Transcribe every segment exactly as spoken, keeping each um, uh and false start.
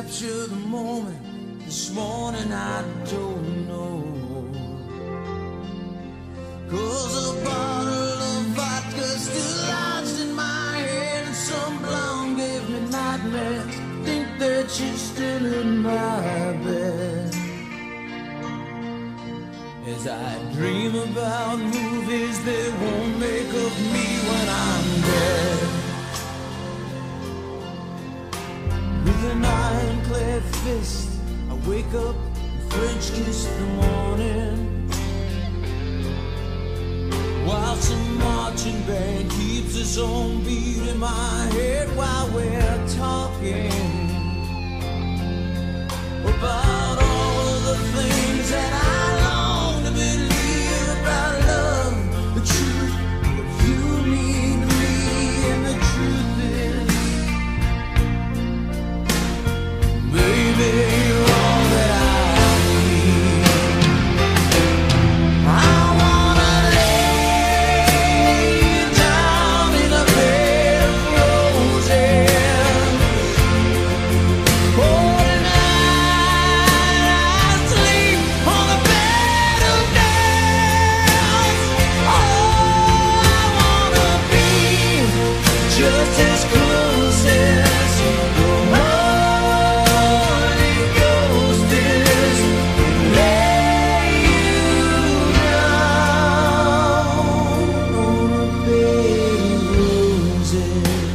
capture the moment. This morning I don't know, 'cause a bottle of vodka still lodged in my head, and some blonde gave me nightmares. Think that she's still in my bed. As I dream about movies they won't make of me when I'm dead. With an ironclad fist I wake up and French kiss the morning, while some marching band keeps its own beat in my head while we're talking about all of the things that I long to believe about love, the truth, what you mean to me. And the truth is, baby, you're all that I need. I wanna lay you down in a bed of roses. Oh, just as close as the Holy Ghost is, lay you down on a bed of roses.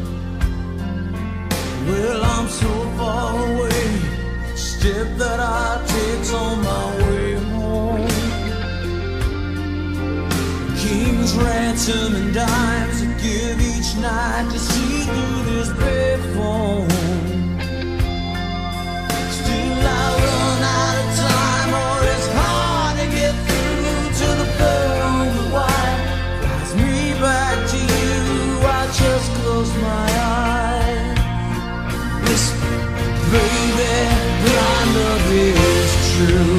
Well, I'm so far away, step that I take's on my way home. King's ransom and dimes I give each night to see through this bed phone. Still I run out of time, or it's hard to get through to the bird on the wire. Flies me back to you, I just close my eyes. Whisper, baby, our love is true.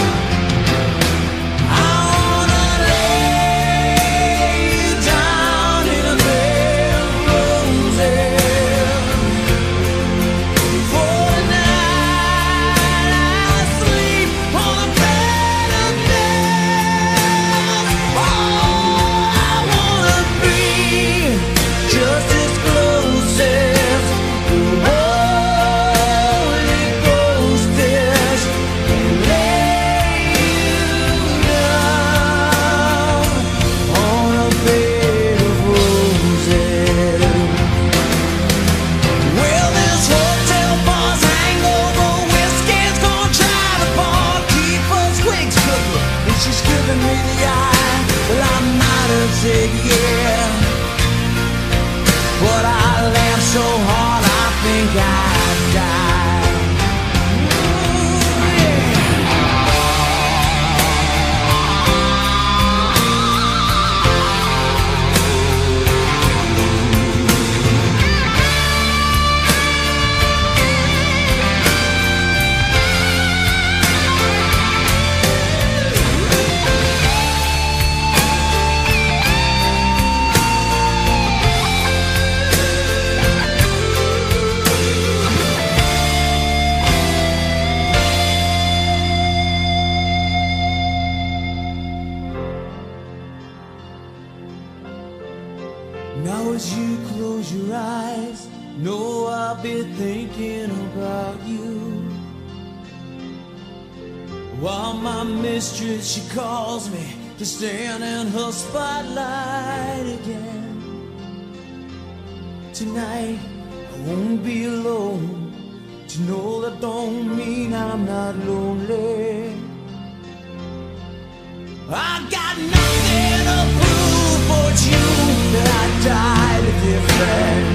Yeah, but I laugh so hard I think I'd die. Now as you close your eyes, know I'll be thinking about you, while my mistress, she calls me to stand in her spotlight again. Tonight I won't be alone. To know that don't mean I'm not lonely. I got nothing to prove for you that I died a dear friend.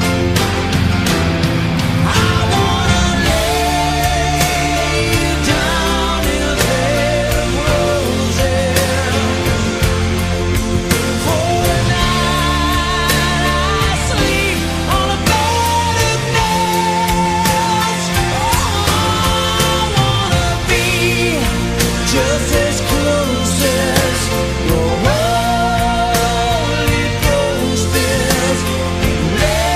I wanna lay you down in a bed of roses. For the night I sleep on a bed of nails. Oh, I wanna be just as close as your Holy Ghost is. Lay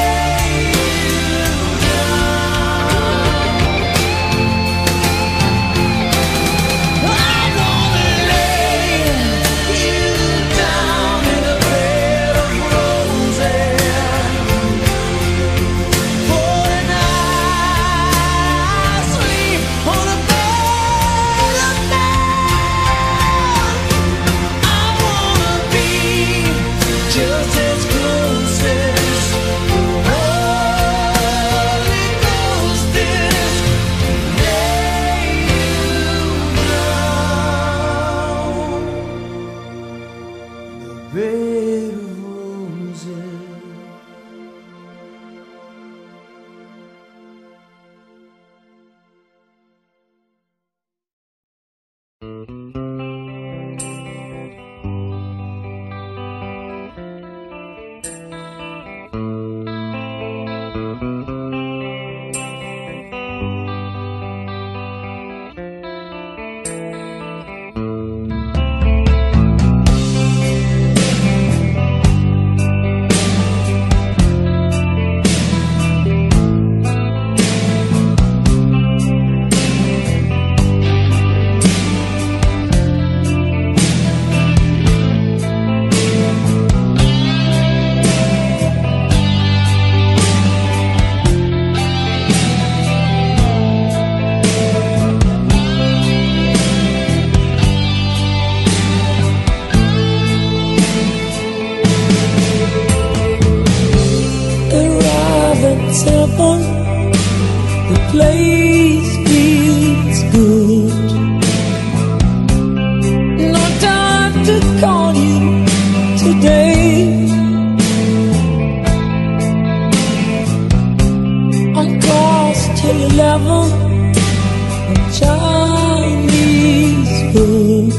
to your level of Chinese food.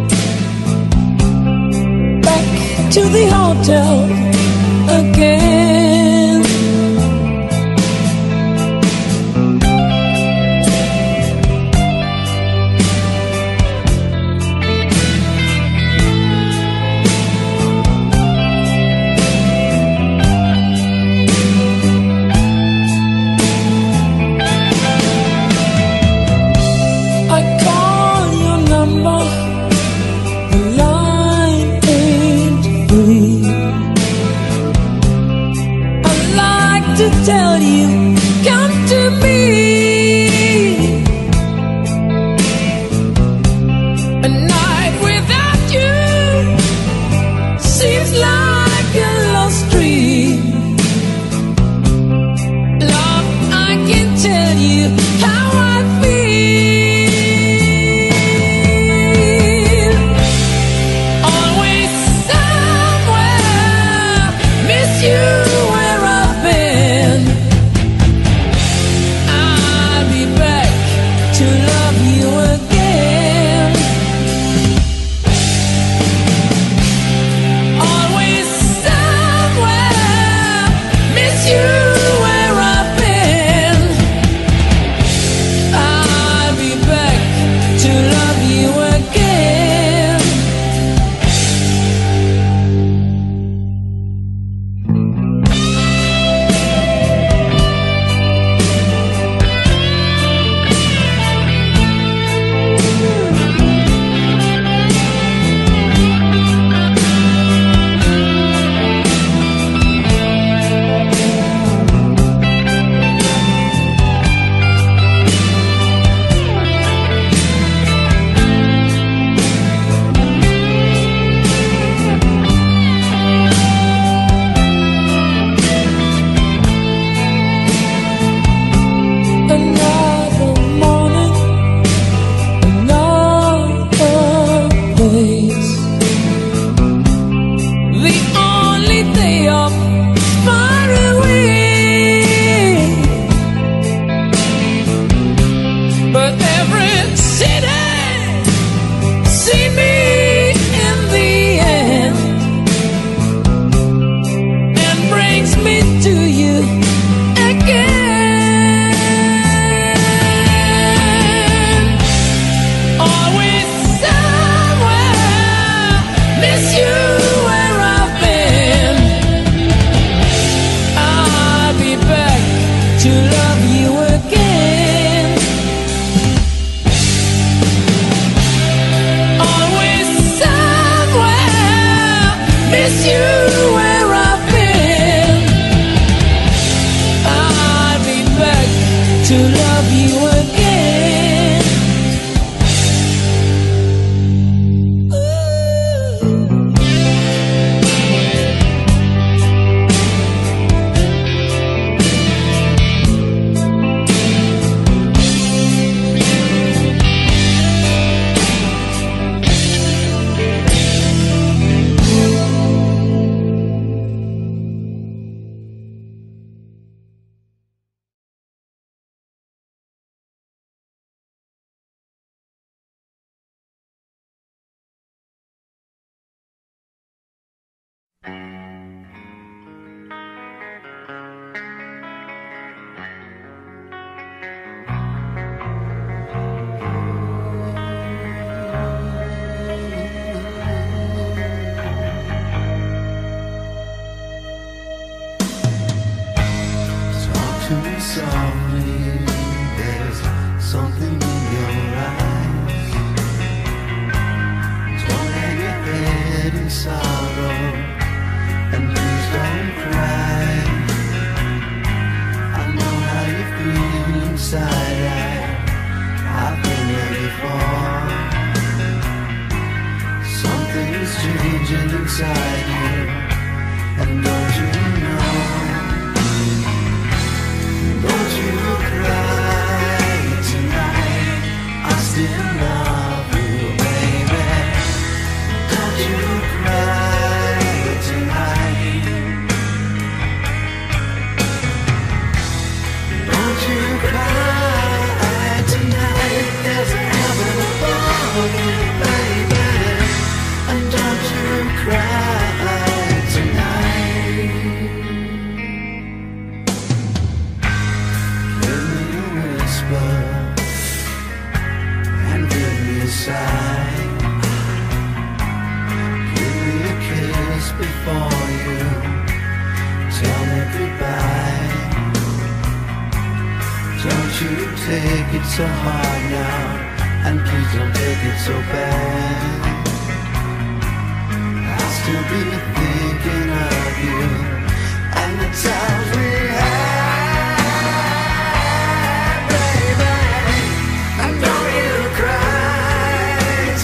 Back to the hotel again. To tell you, come to me. A night without you seems like a lost dream. Love, I can tell you how I feel. Always somewhere, miss you. To love you again. to me softly. There's something in your eyes. Don't hang your head in sorrow, and please don't cry. I know how you feel inside. I, I've been there before. Something's changing inside you, and don't you know? Don't you cry tonight, I still love you, baby. Don't you cry tonight. Don't you cry. whisper and give me a sigh. Give me a kiss before you tell me goodbye. Don't you take it so hard now, and please don't take it so bad. I'll still be thinking of you and the times we had, baby. And don't you cry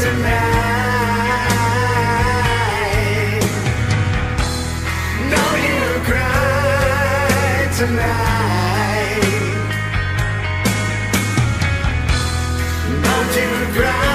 tonight. Don't you cry tonight. Don't you cry.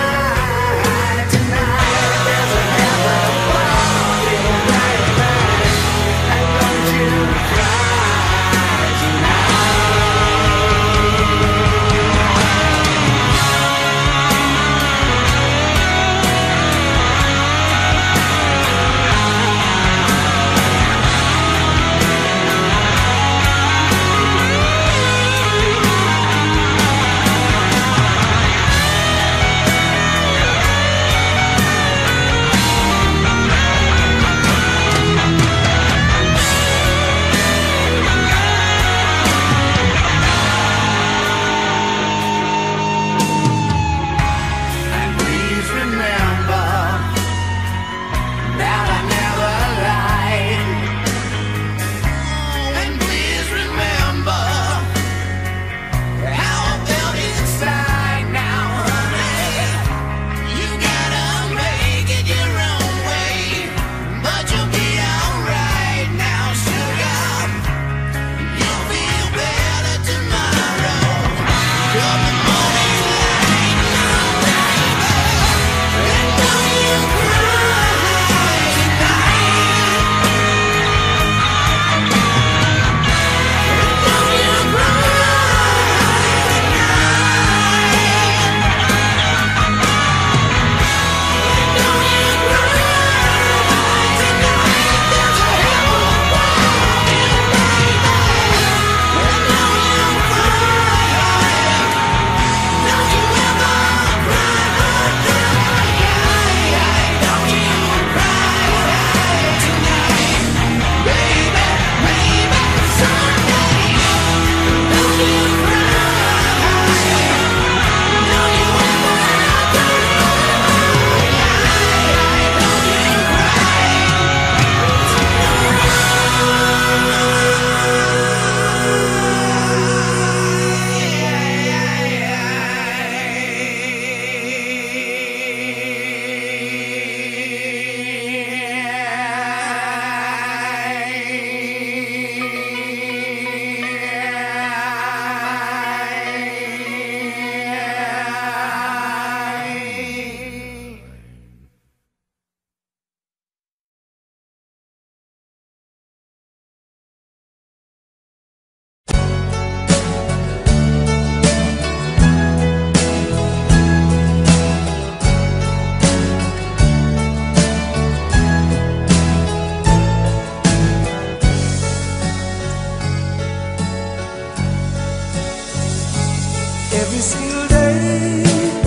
Every single day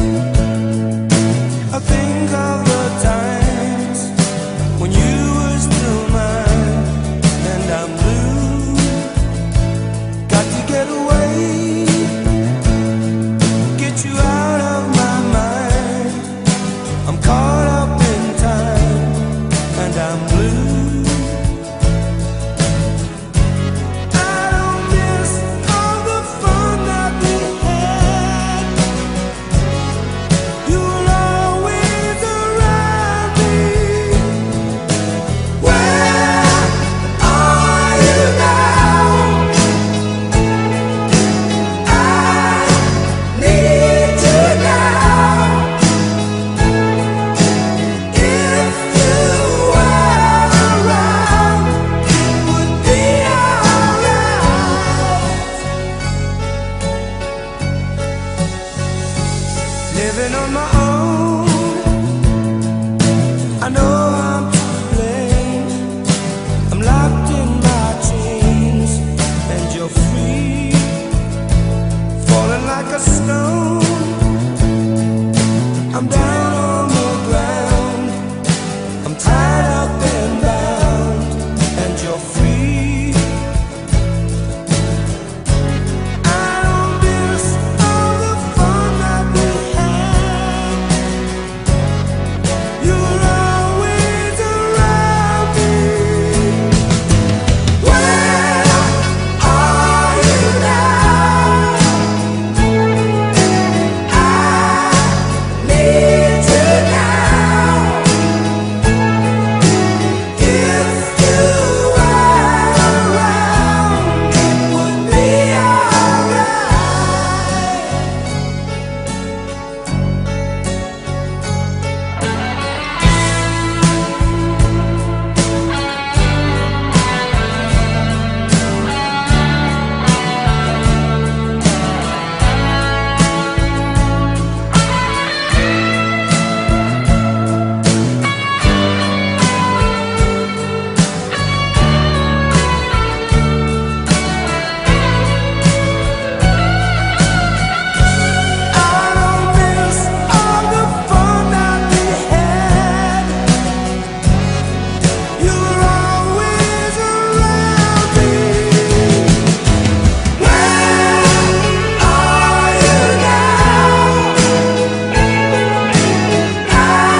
I think of the times when you were still mine and I'm blue. Got to get away, get you out of my mind. I'm caught up in time and I'm blue. Living on my own, I know I'm to blame. I'm locked in my chains and you're free, falling like a stone. I'm down on the ground. I'm tied up and bound, and you're free. I don't miss all the fun that we had. You're always around me. Where are you now? I need you now. If you were around, it would be alright. I don't miss all the fun that we had. You're always around me. Where are you now? I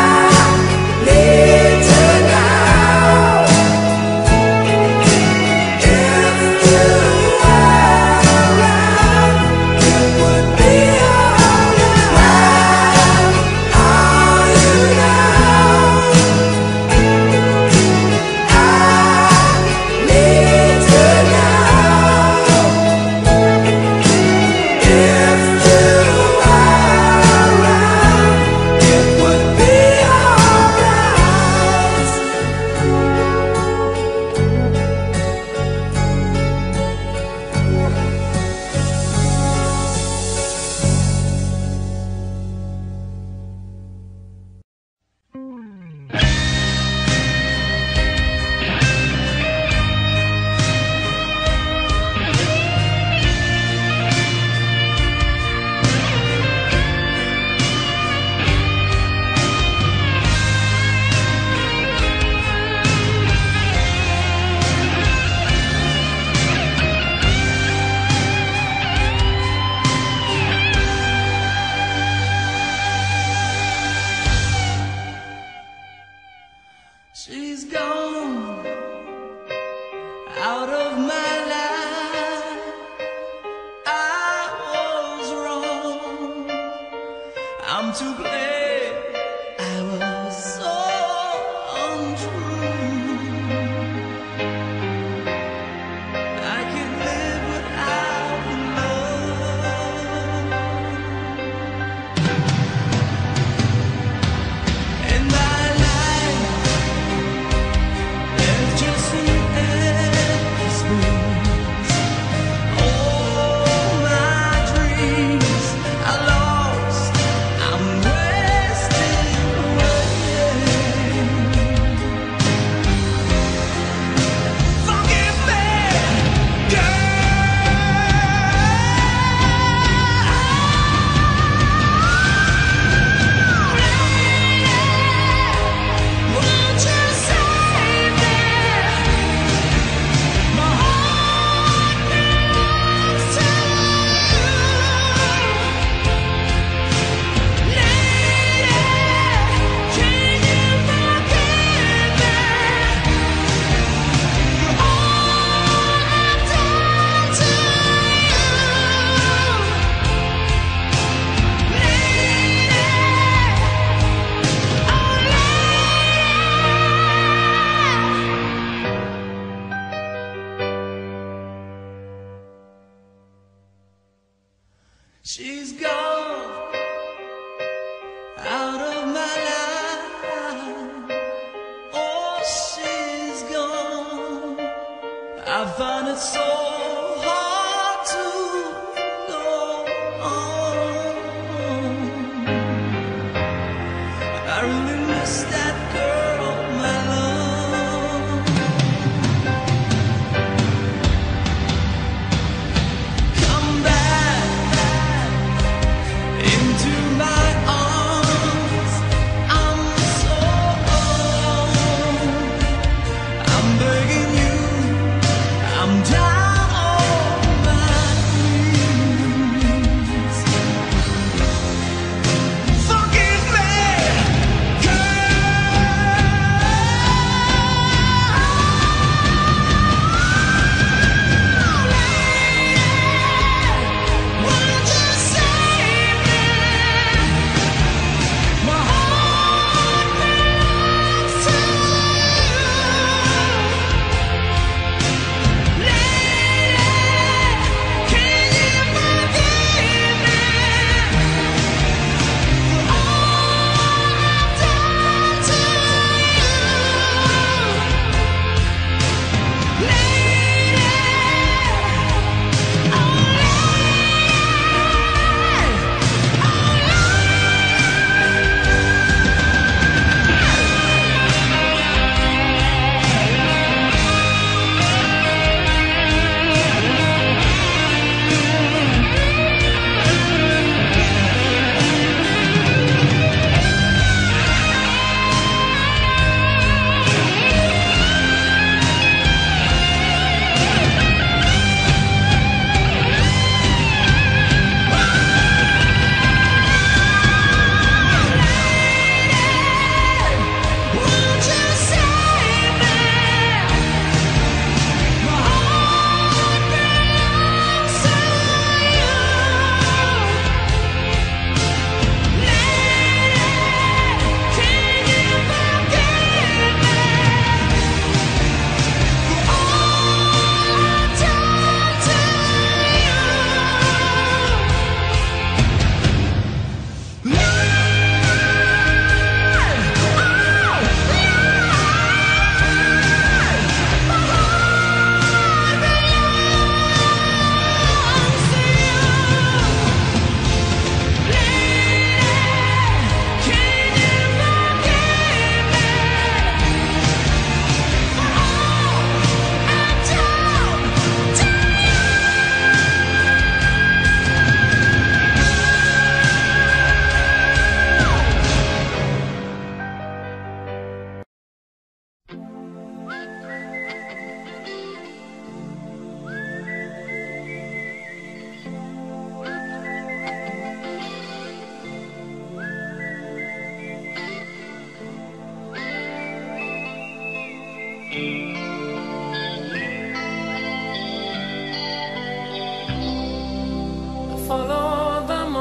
need you now. If you were around, it would be alright. Where are you now? I need you now. If you were around, it would be She's gone out of my life. I was wrong. I'm to blame. I was so untrue. I can't live without the love. And my life, there's just an empty space. All my dreams are lost. I'm wasting away. Forgive me, girl. Won't you save me? My heart belongs to you. Lady, can you forgive me? For all I've done to you. Lady, oh lady. She's gone out of my life. Oh, she's gone. I find it so hard to go on. I really miss that girl, my love. Come back.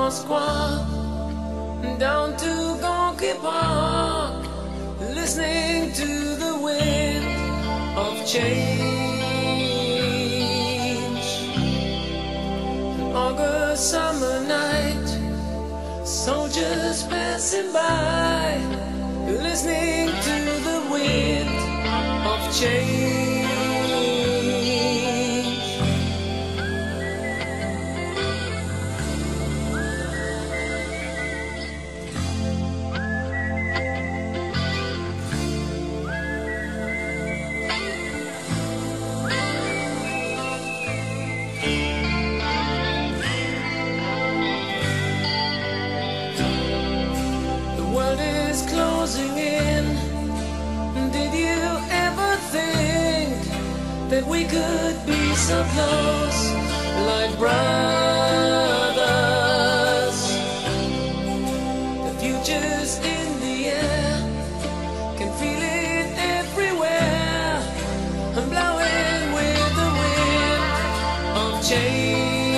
Moscow down to Gorky Park, listening to the wind of change. An August summer night, soldiers passing by, listening to the wind of change. Closing in. Did you ever think that we could be so close, like brothers? The future's in the air, can feel it everywhere. I'm blowing with the wind of change.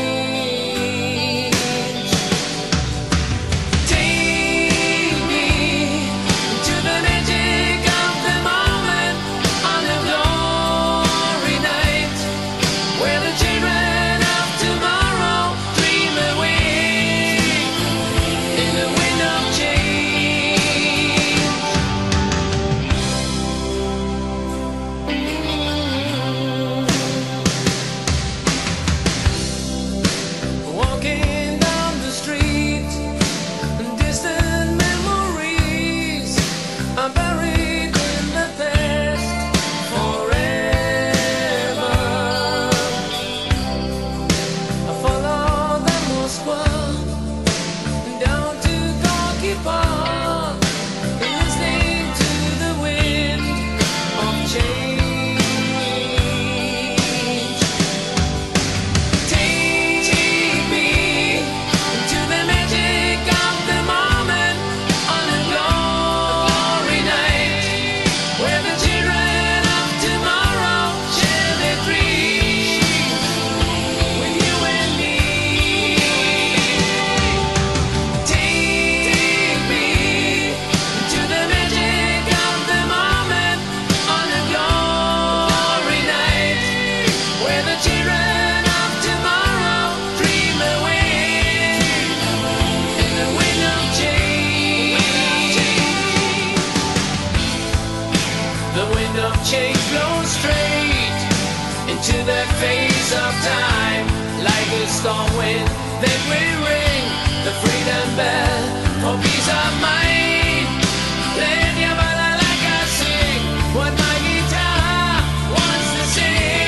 Change blows straight into that phase of time, like a storm wind. Then we ring the freedom bell for peace of mind. Let your body like I sing what my guitar wants to sing.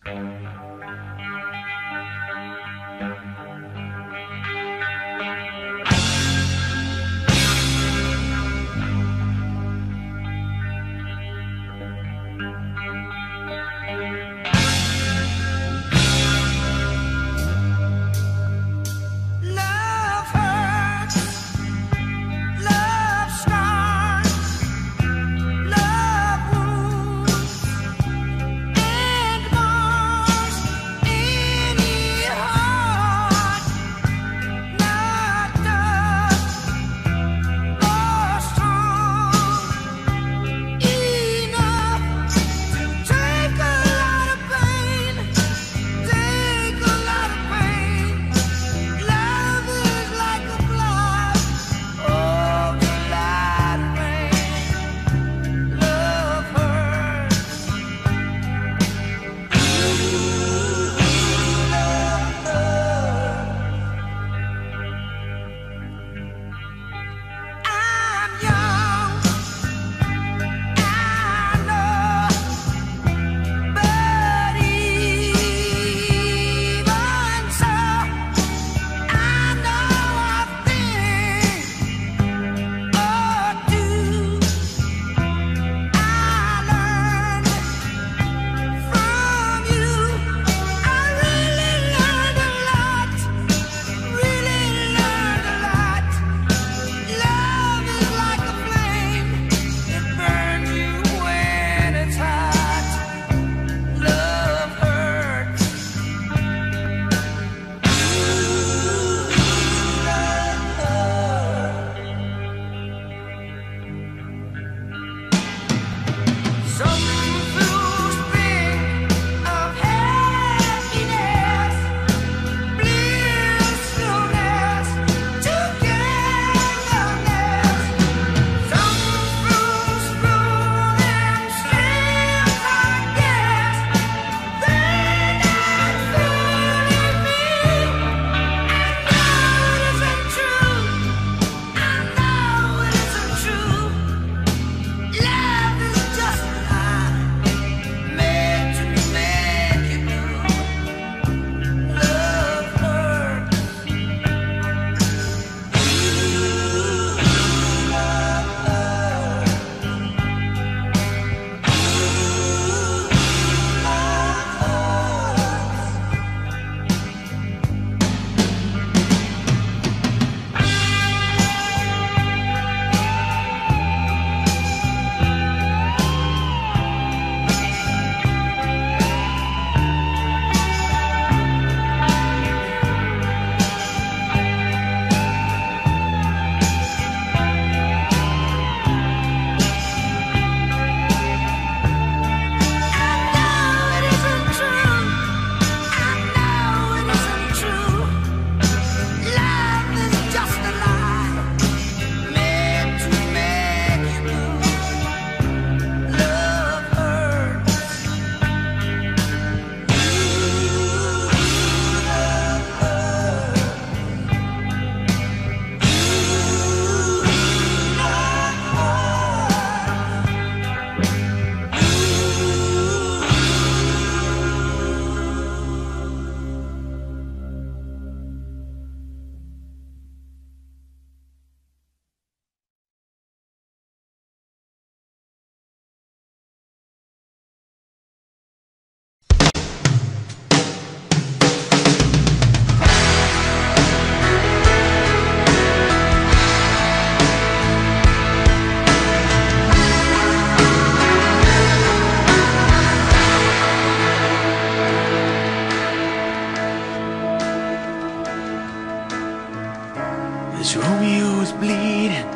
As Romeo is bleeding,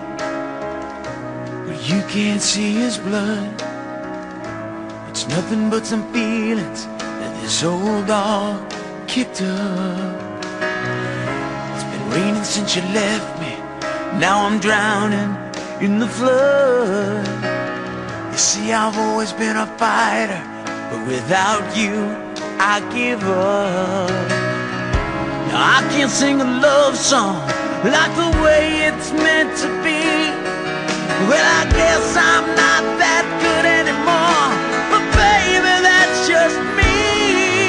but you can't see his blood. It's nothing but some feelings that this old dog kicked up. It's been raining since you left me, now I'm drowning in the flood. You see, I've always been a fighter, but without you, I give up. Now I can't sing a love song like the way it's meant to be. Well, I guess I'm not that good anymore, but baby, that's just me.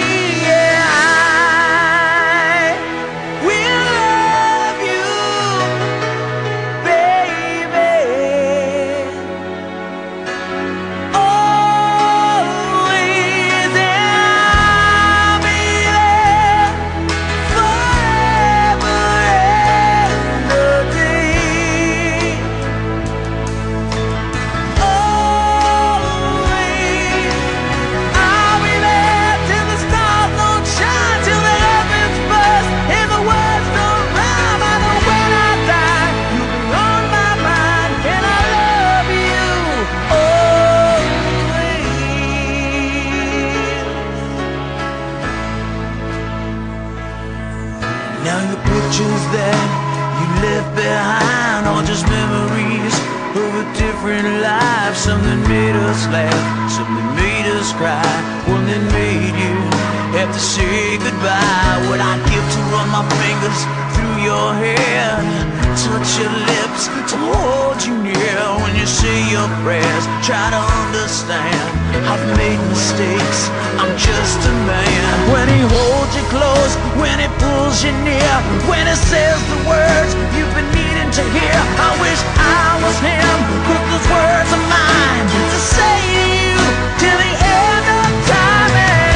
Now your pictures that you left behind are just memories of a different life. Something made us laugh, something made us cry, one that made you have to say goodbye. What I'd give to run my fingers through your hair, touch your lips, to hold you near. When you say your prayers, try to understand, I've made mistakes, I'm just a man. When he holds you close, when he pulls you near, when he says the words you've been needing to hear, I wish I was him, put those words of mine to say to you till the end of time. And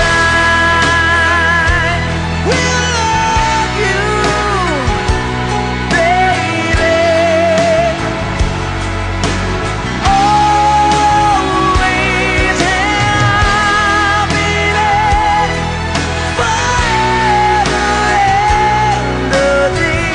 I will love you, baby, always, and I'll be there forever and a day.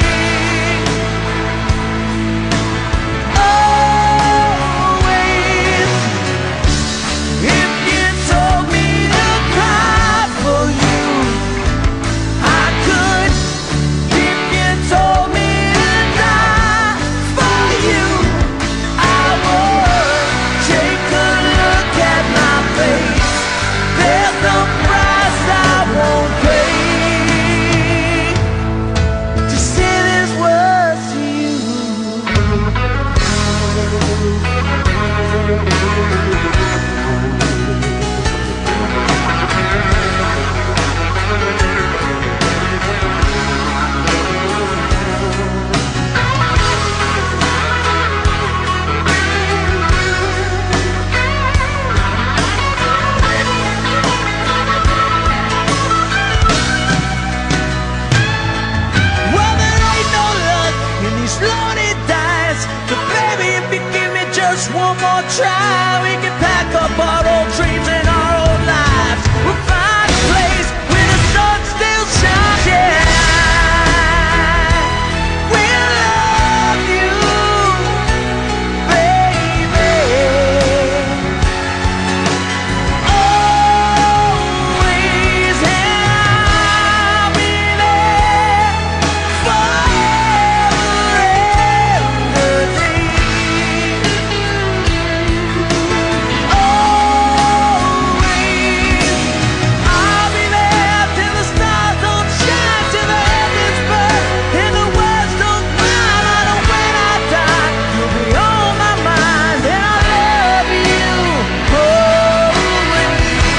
Always. If you told me to cry for you, I could. If you told me to die for you, I would. Take a look at my face, there's no price I won't pay to say these words to you. Well, there ain't no luck in these lonely days, but baby, if you give me just one more try, we can pack up our old dreams and our old lives. We'll find a place where the sun still shines. Yeah, we'll love you, baby, always, and I'll be there forever and a day. Always, I'll be there till the stars don't shine, till the heavens burn, and the words don't cry. And when I die, you'll be on my mind, and I'll love you always.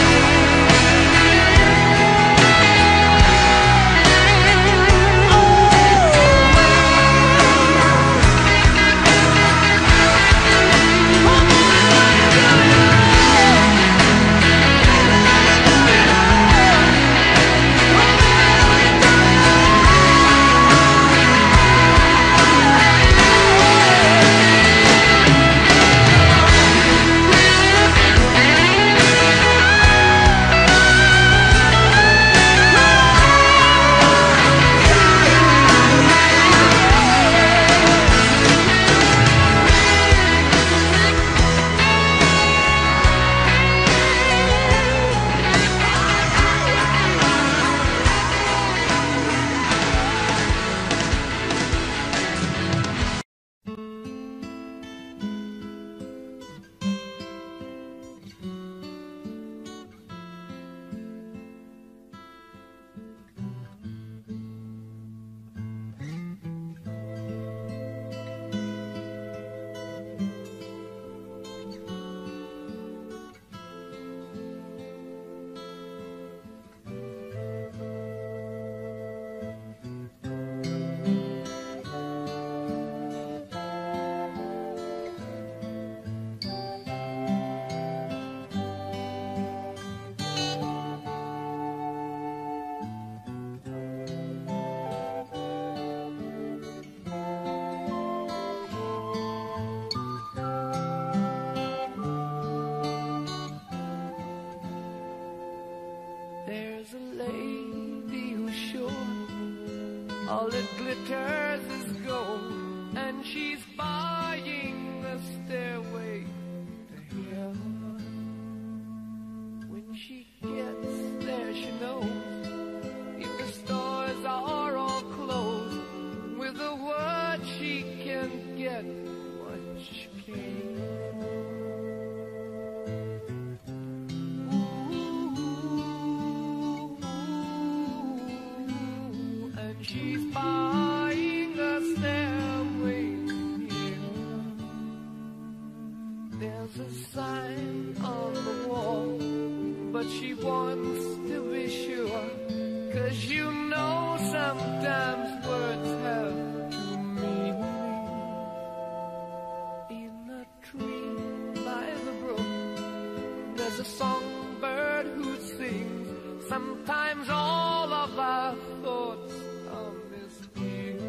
There's a lady who's sure all that glitters is gold, and she's buying the stairway to heaven. When she gets there, she knows if the stores are all closed, of our thoughts are misty.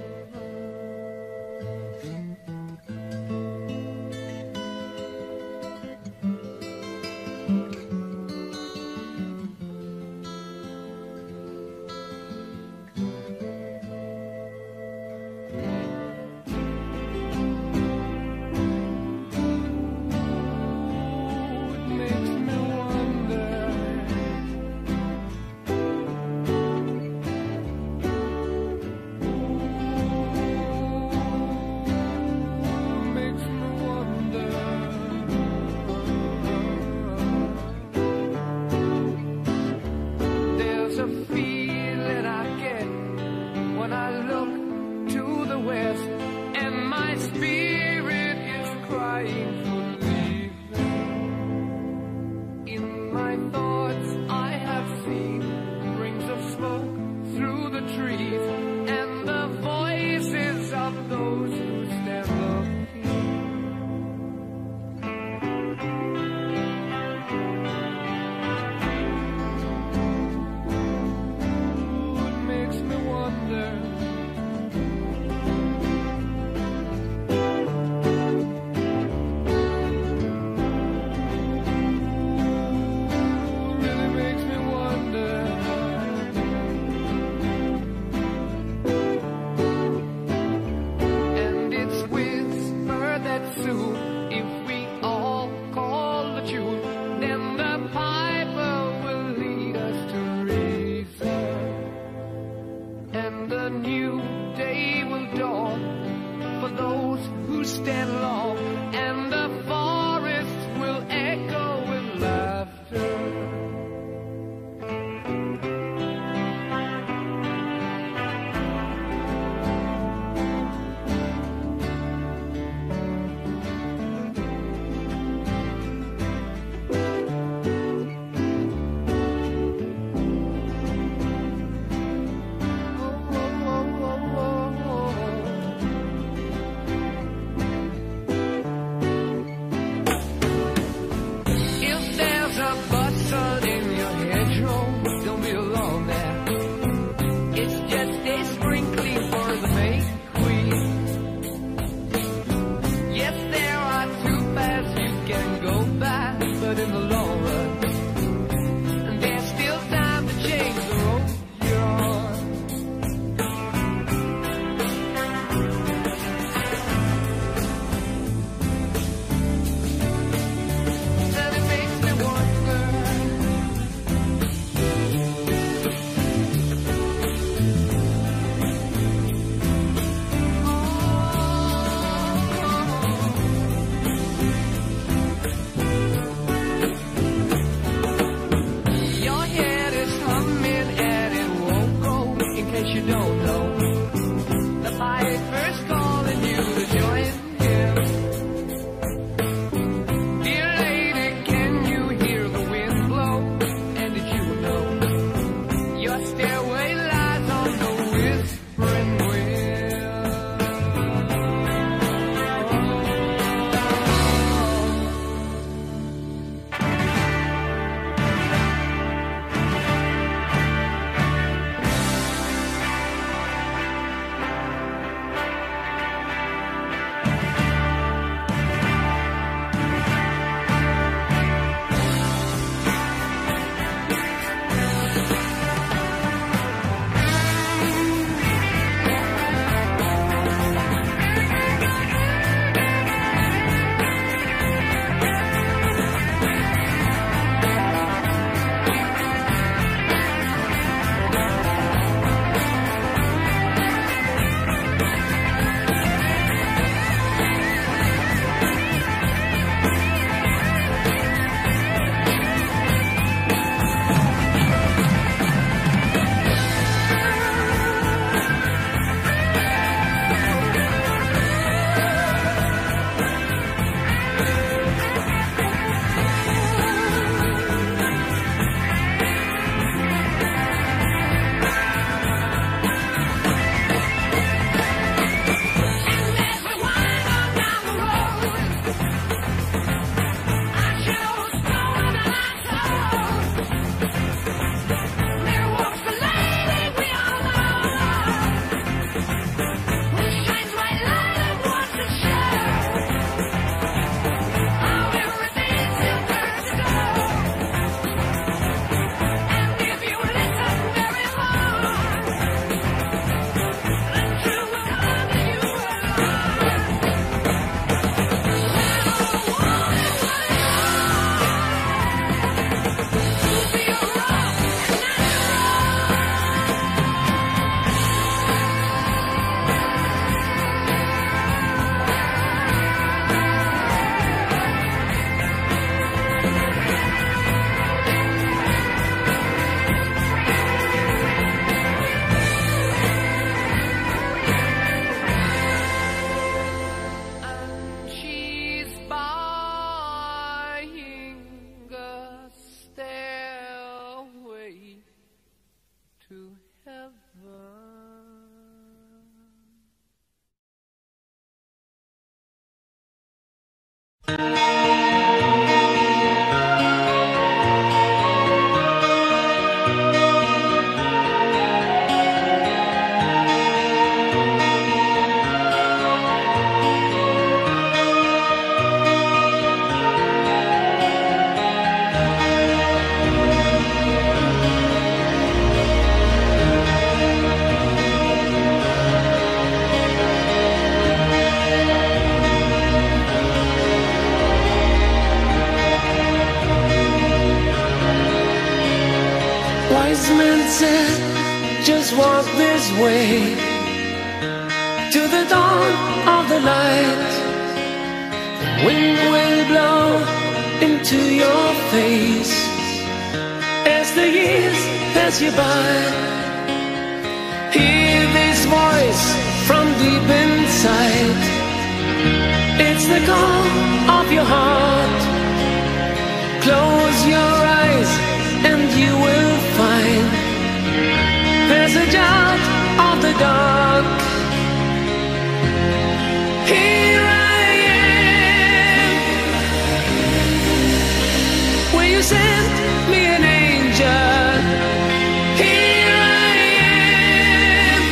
to heaven. Just walk this way to the dawn of the light. The wind will blow into your face as the years pass you by. Hear this voice from deep inside. It's the call of your heart. Close your eyes and you will find passage out of the dark. Here I am, where you sent me an angel. Here I am,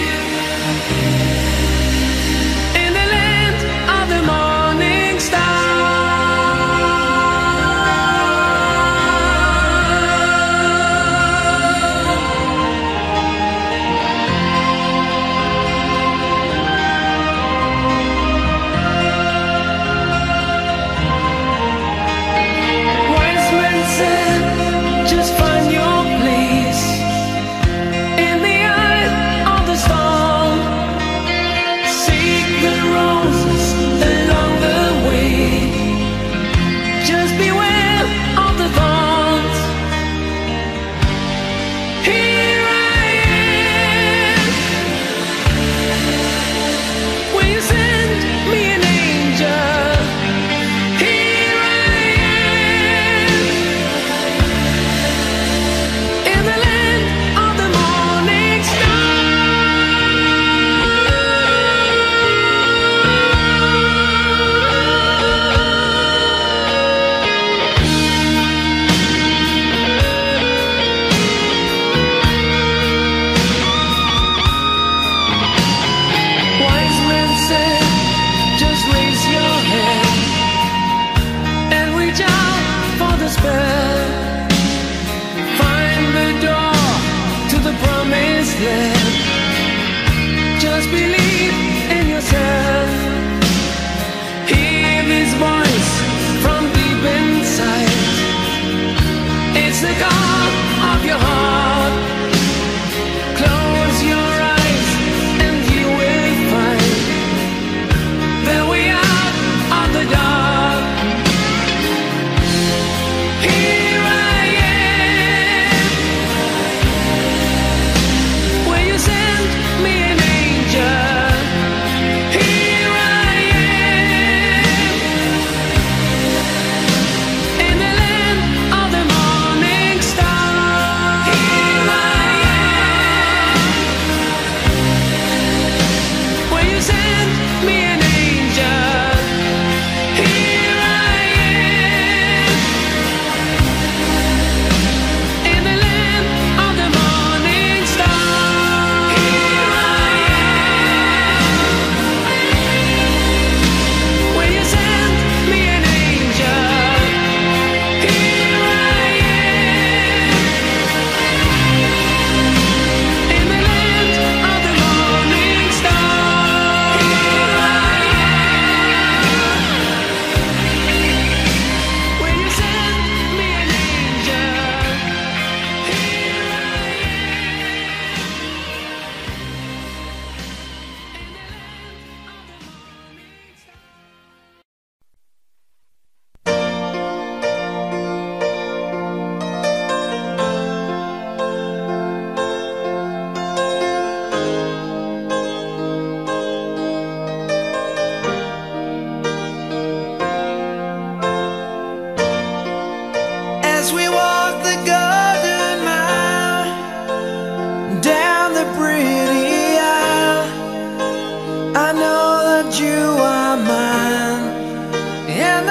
in the land of the morning star. Just believe in yourself. Hear this voice from deep inside. It's the call of your heart. Close your eyes and you will find the way out of the dark. Here I am, where you sent me an angel. Here I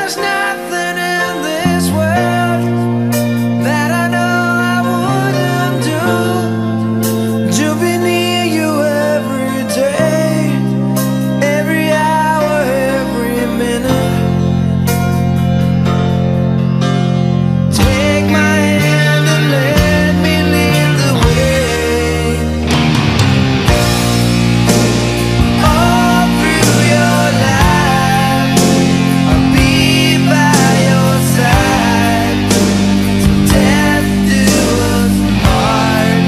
there's nothing in this world that I know I wouldn't do to be near you every day, every hour, every minute. Take my hand and let me lead the way. All through your life, I'll be by your side till death do us part.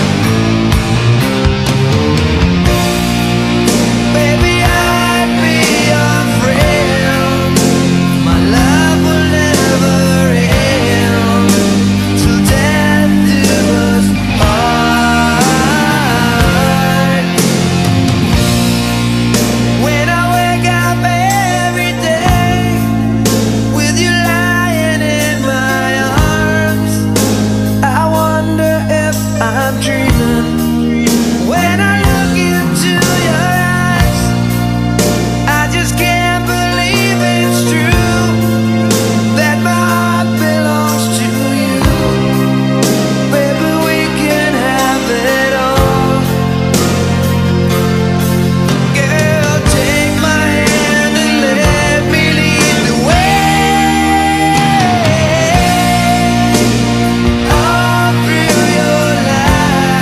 Baby, I'd be your friend. My love will never end till death do us part. When I wake up every day with you lying in my arms, I wonder if I'm dreaming. When I look into your eyes, I just can't believe it's true that my heart belongs to you. Baby, we can have it all. Girl, take my hand and let me lead the way. All through your life,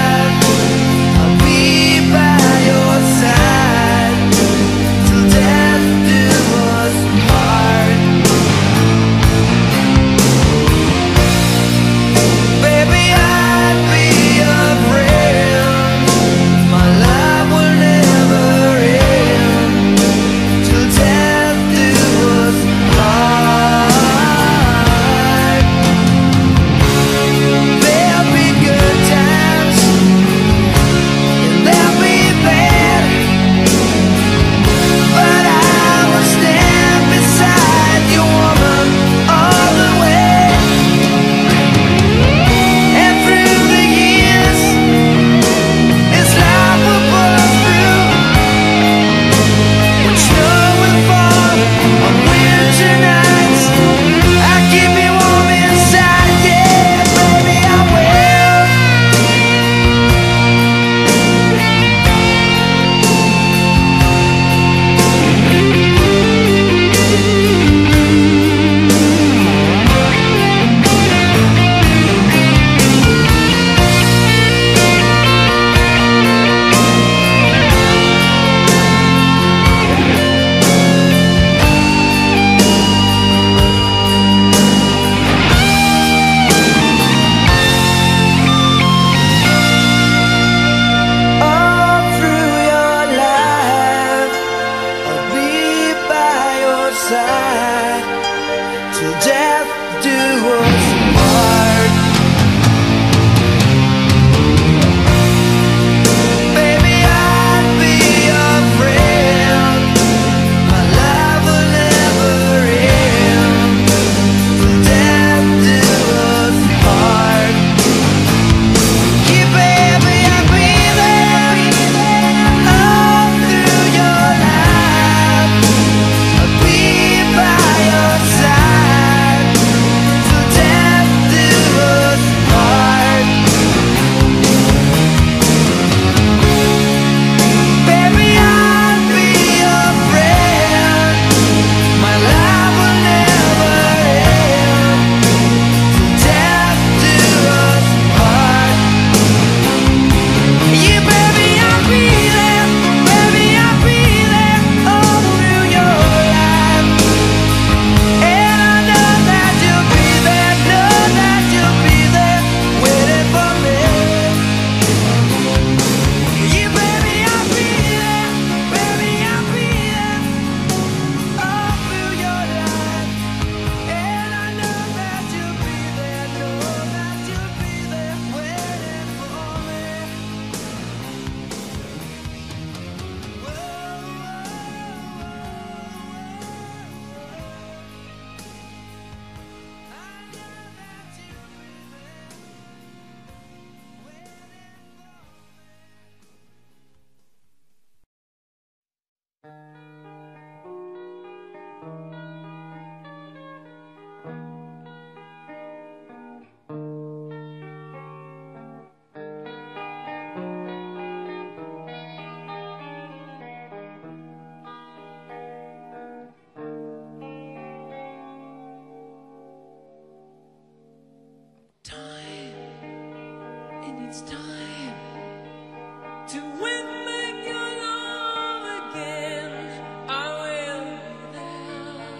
to win back your love again. I will be there.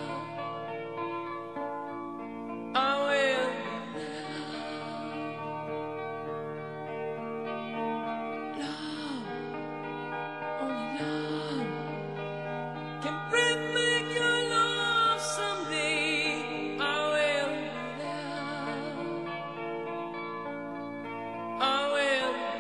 I will be there. Love, only love can bring back your love someday. I will be there. I will be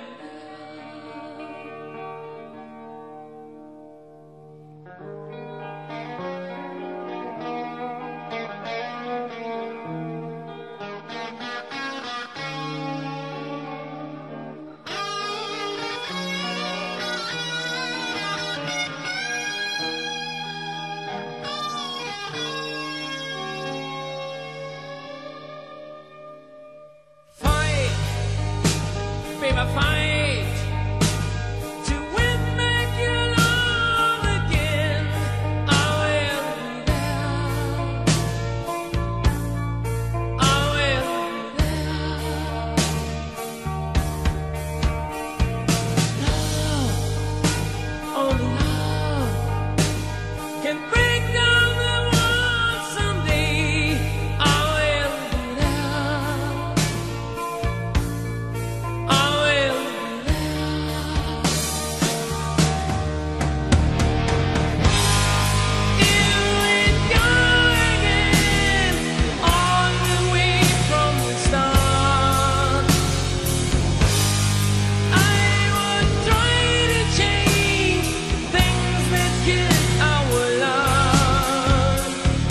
fight, baby, fight to win back your love again. I will be there. I will be there. Love, only love can break down the walls someday. I will be there. I will be there. Here we go again, all the way from the start. I would try to change things that kill our love.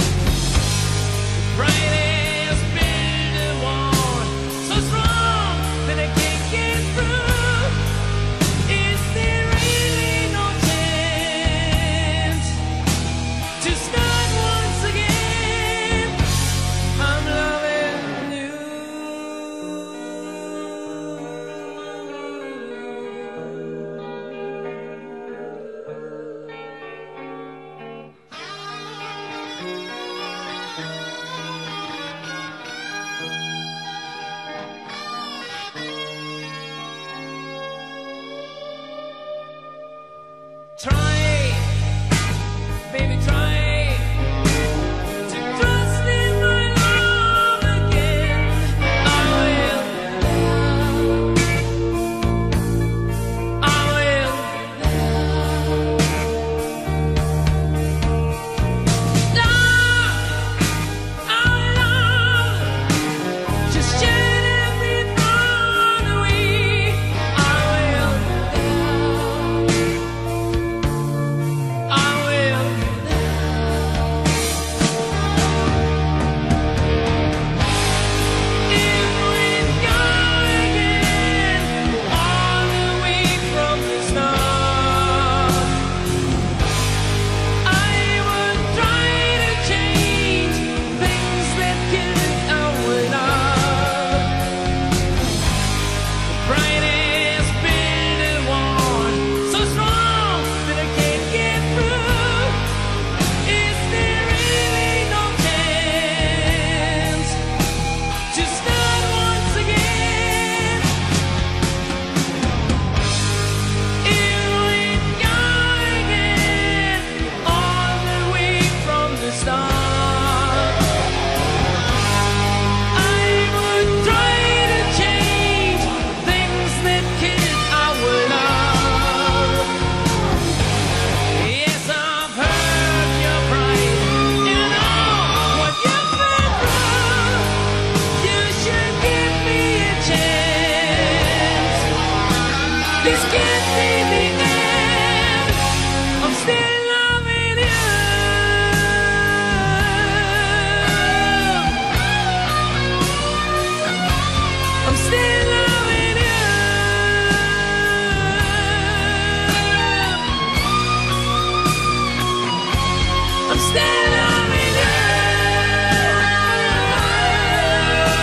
Brightest build a wall so strong that I can't get through. Is there really no chance to start once again? I'm loving you. Try, baby, try to trust in my love again. I will be there. I will be there. Love, our love, just shed every thought away. I will be there. I will be there. If we go again, all the way from the start, I would try to change things that kill our love. Brightest build a wall so strong that I can't get through. Is there really no chance to start once again? If we go again, all the way from the start, I would try to change things that kill our love. Yes, I've heard your pride. You know what you've been through. You should give me a chance. This can't be the end. I'm still loving you. I'm still loving you. I'm still loving you.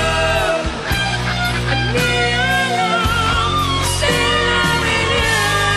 I need your love. Still loving you.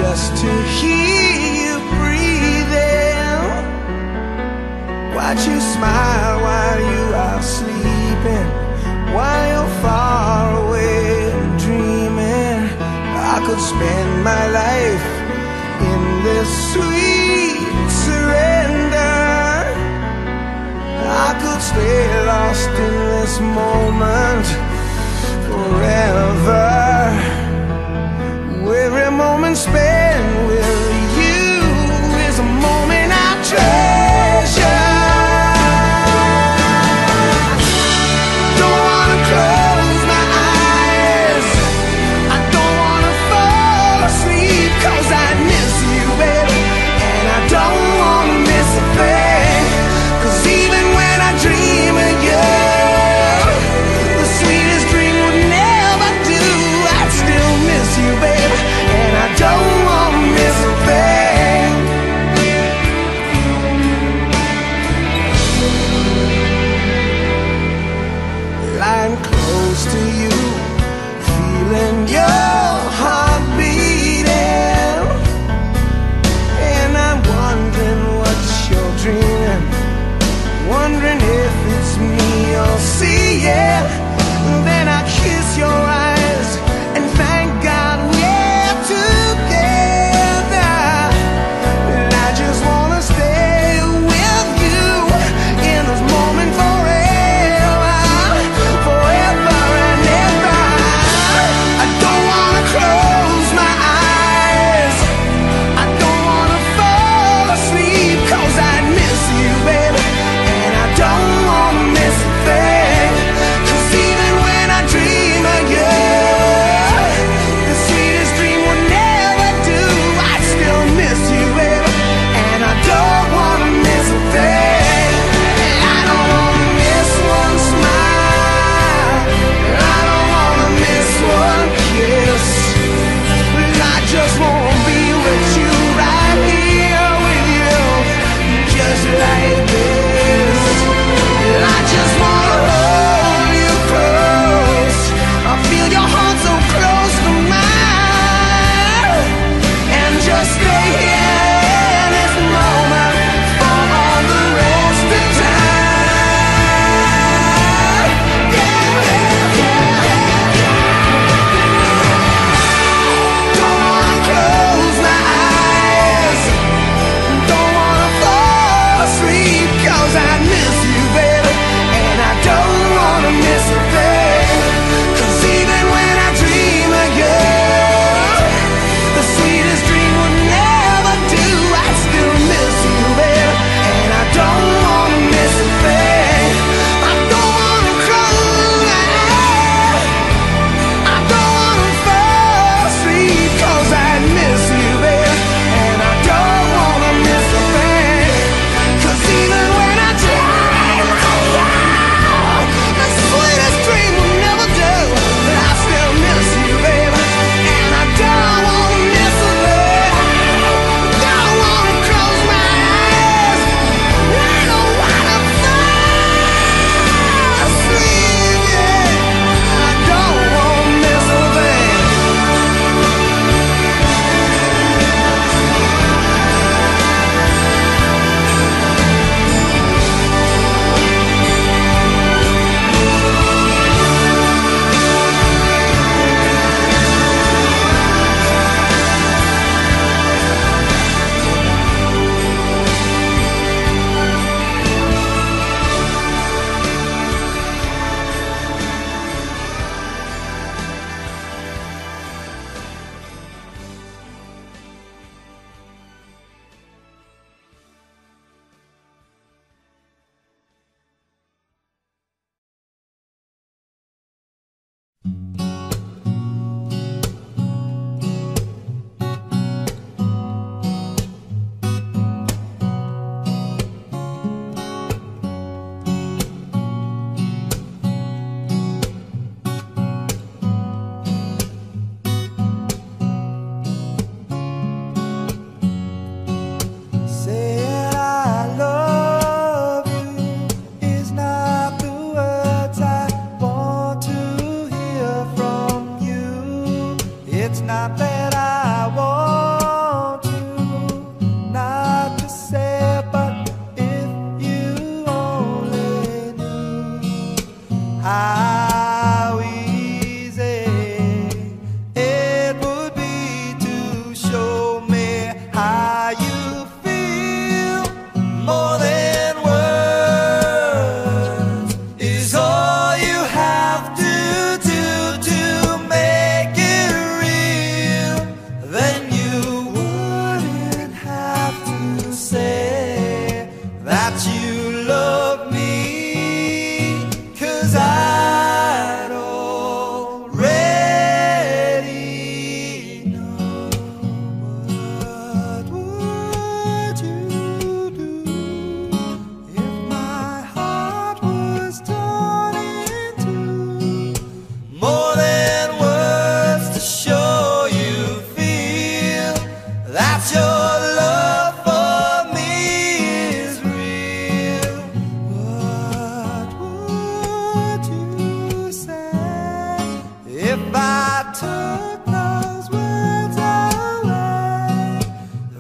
just to hear you breathing. Watch you smile while you are sleeping, while you're far away and dreaming. I could spend my life in this sweet surrender. I could stay lost in this moment forever. Every moment spent with you is a moment I treasure. Don't wanna close my eyes, I don't wanna fall asleep, 'cause I miss you, baby, and I don't wanna miss a thing. 'Cause even when I dream of you,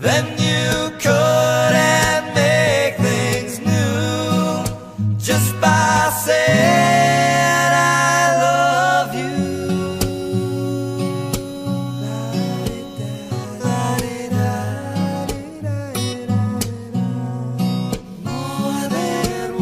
then you couldn't make things new just by saying I love you. More than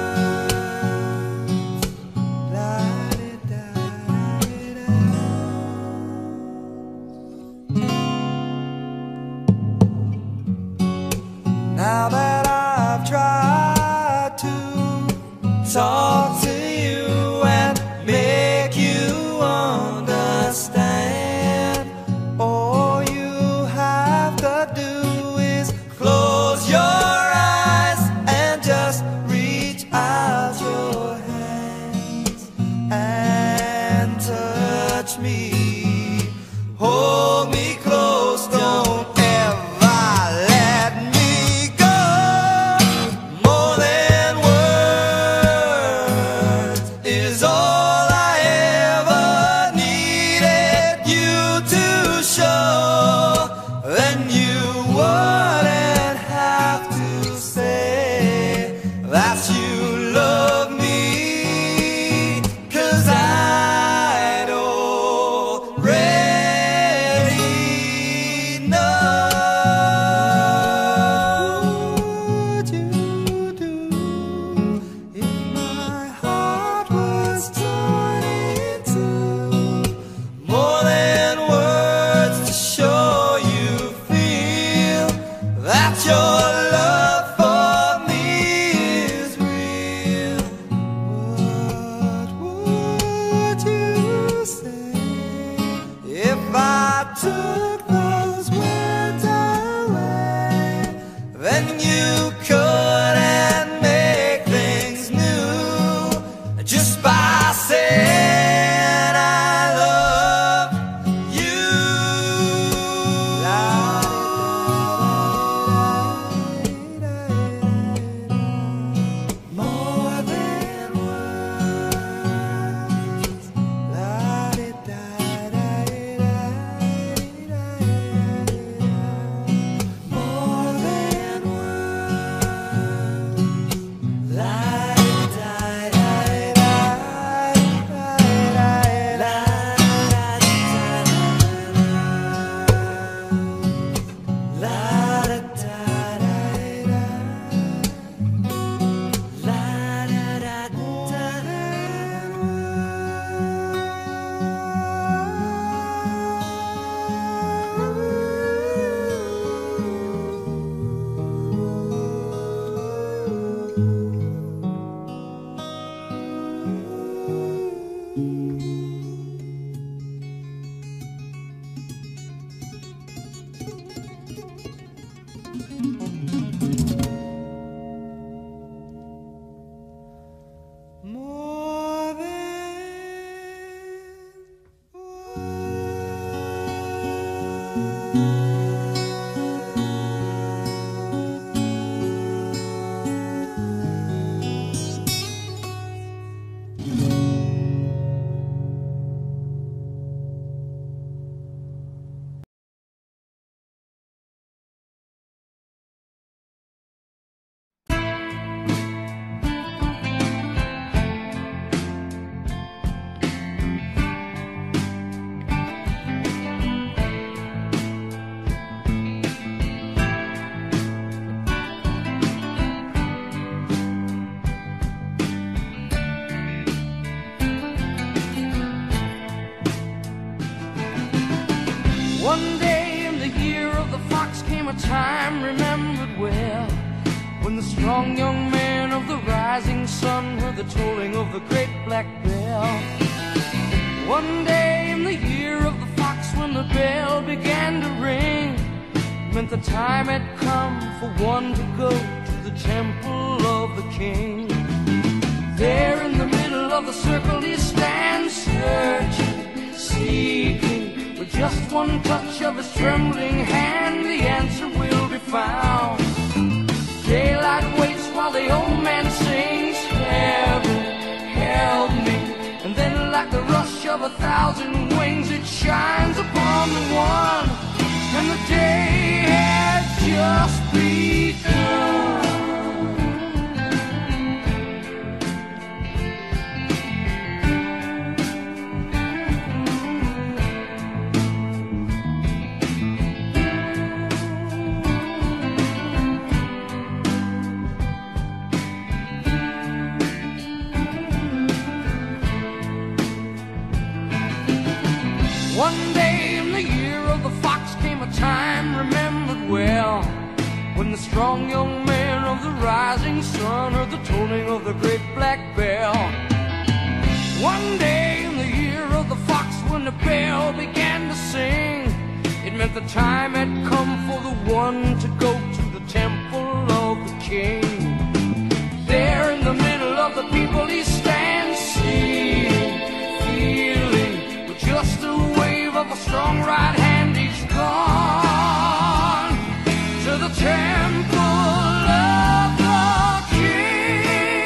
now that I've tried to talk to you and make you understand, all you have to do is close your eyes and just reach out your hands and touch me, hold me close, don't One day in the year of the fox came a time remembered well, when the strong young man of the rising sun heard the tolling of the great black bell. One day in the year of the fox, when the bell began to ring, meant the time had come for one to go to the temple of the king. There in the middle of the circle he stands, searching, seeking. With just one touch of his trembling hand, the answer will be found. Daylight waits while the old man sings, heaven, help me. And then like the rush of a thousand wings, it shines upon the one, and the day has when the strong young man of the rising sun heard the tolling of the great black bell. One day in the year of the fox, when the bell began to sing, it meant the time had come for the one to go to the temple of the king. There in the middle of the people he stands, seeing, feeling, with just a wave of a strong right hand he's gone to the temple of the king.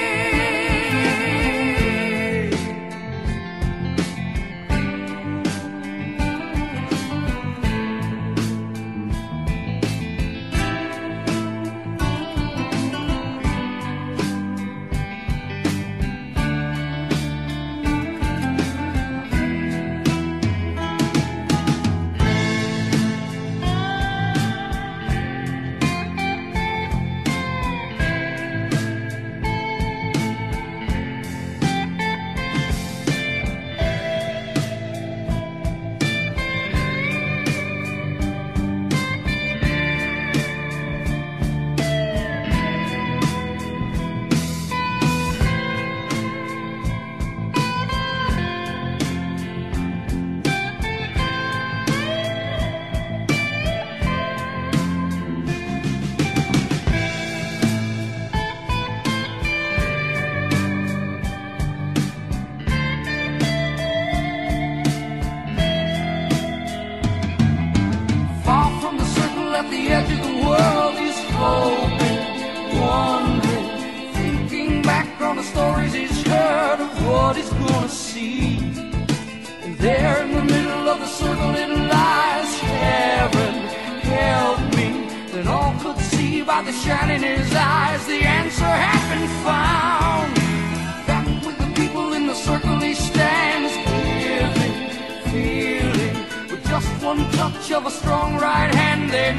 By the shine in his eyes, the answer had been found. Back with the people in the circle he stands, giving, feeling, with just one touch of a strong right hand they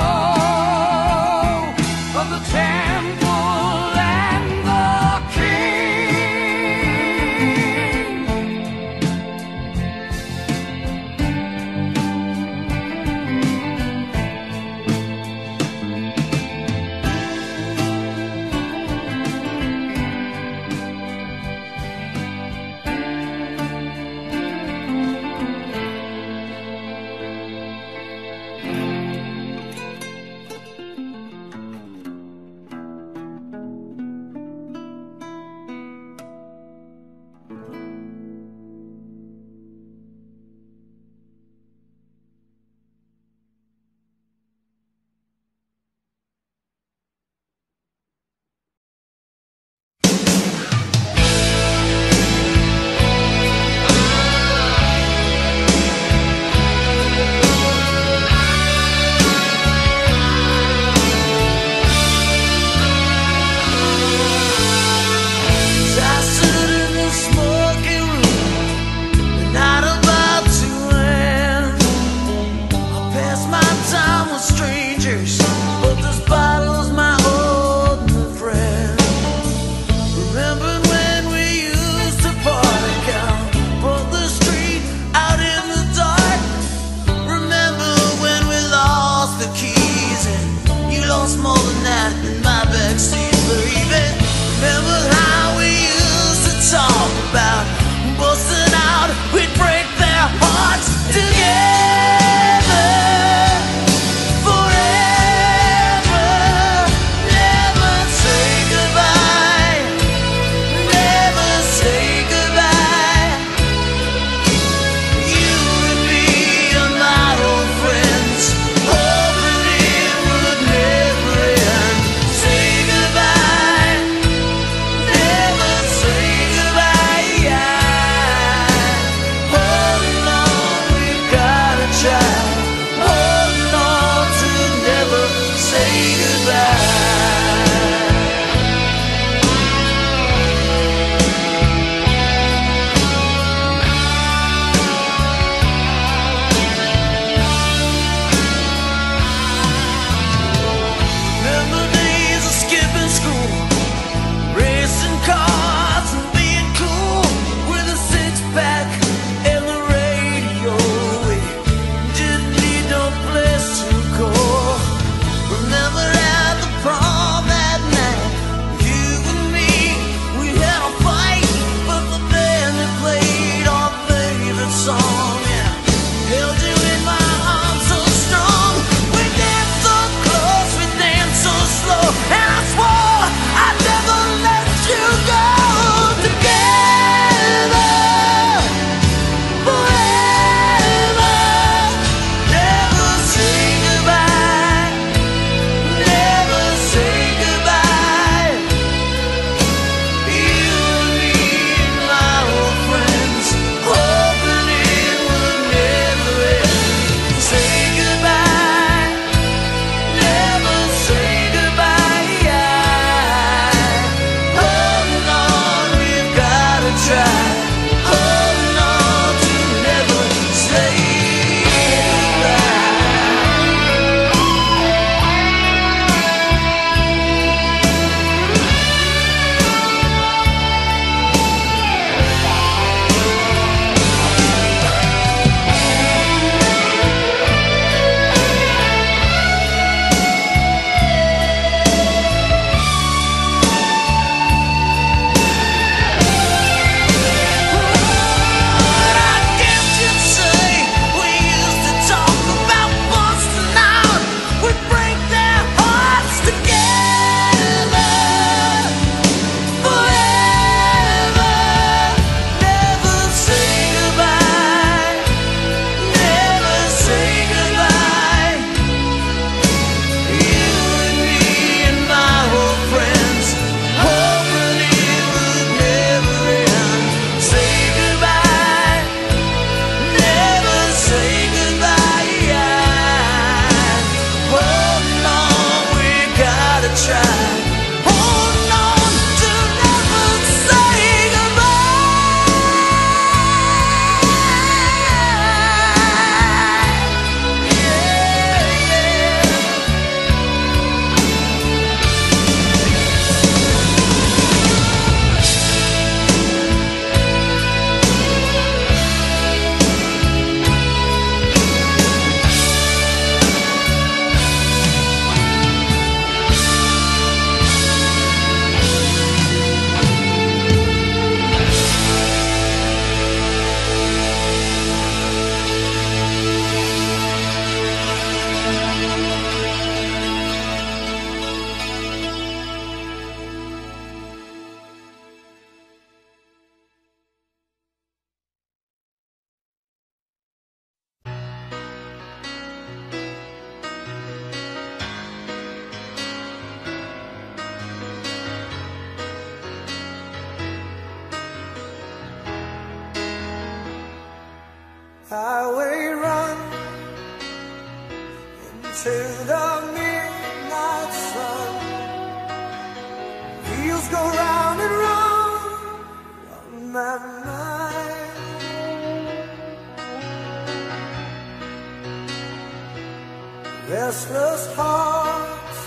know of the temple and the king. Remember wheels go round and round on my mind. Restless hearts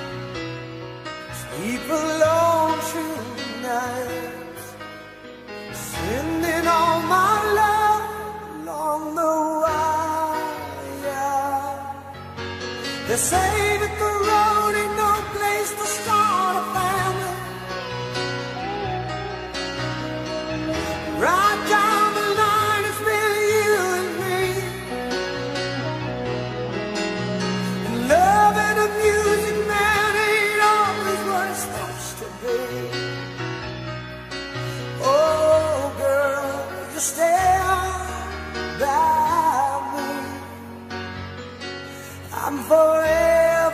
sleep alone through nights, sending all my love along the wire. They say that the road ain't no place to start a family. Right down the line, it's been you and me. And love and the music, man, ain't always what it's supposed to be. Oh, girl, you stand by me. I'm forever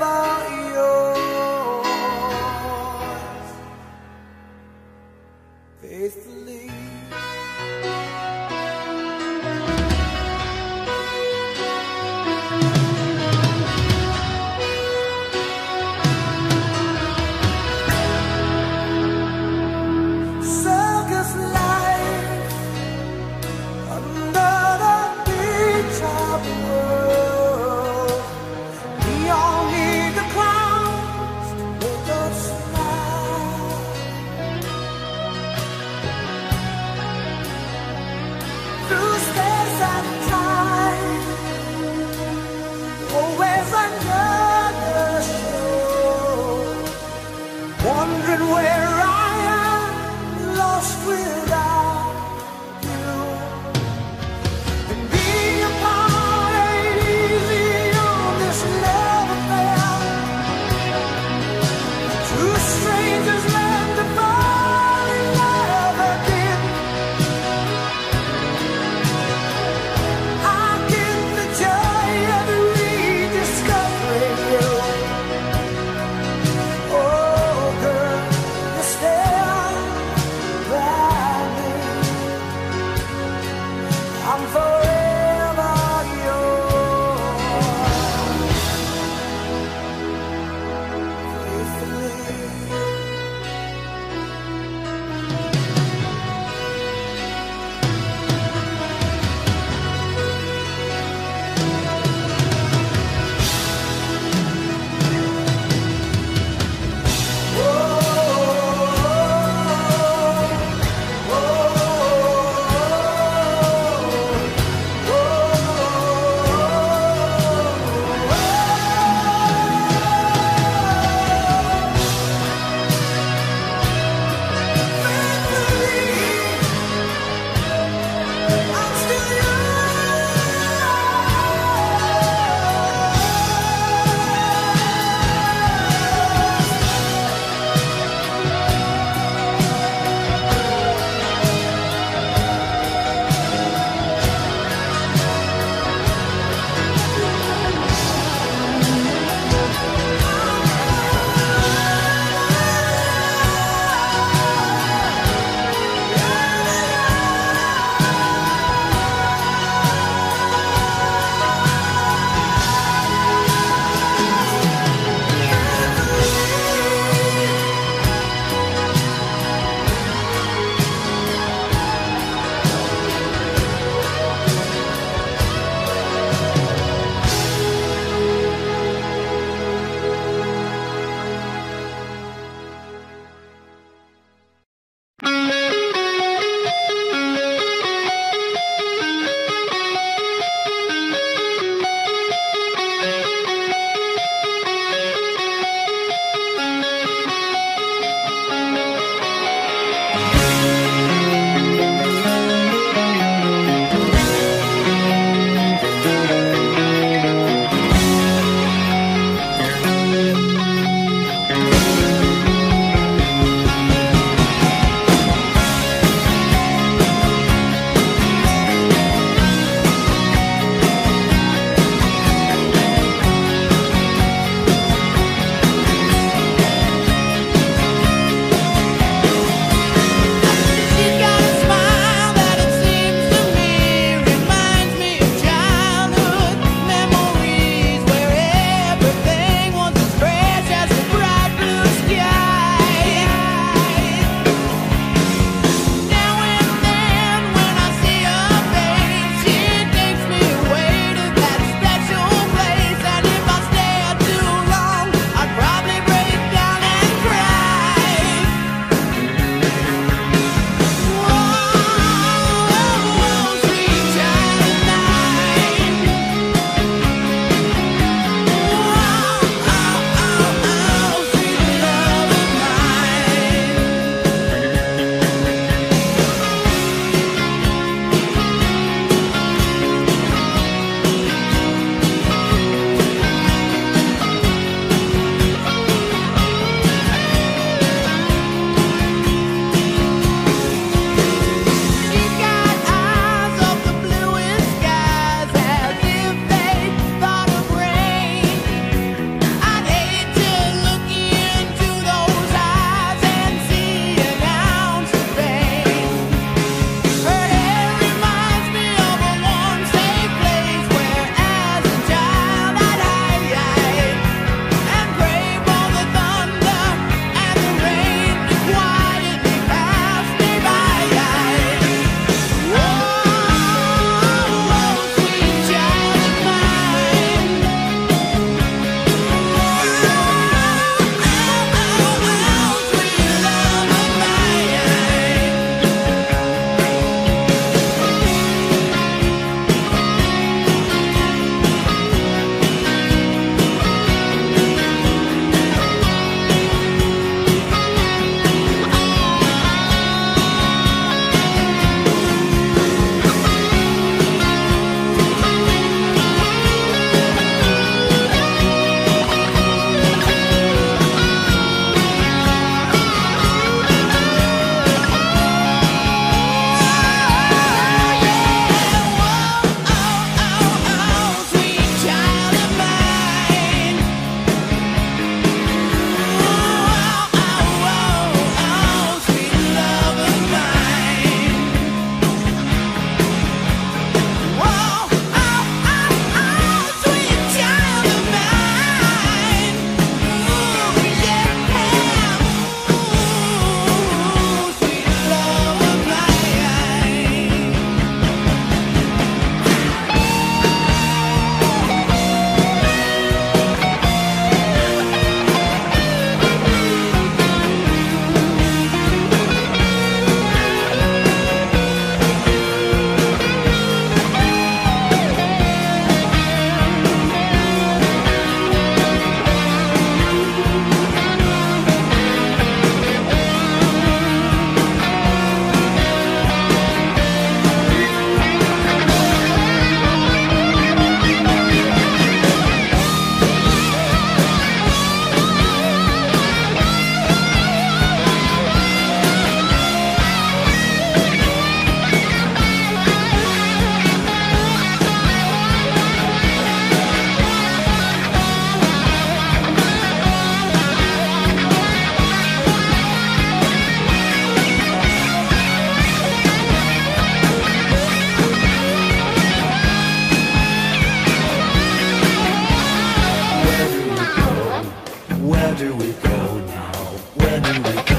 Where do we go now? Where do we go?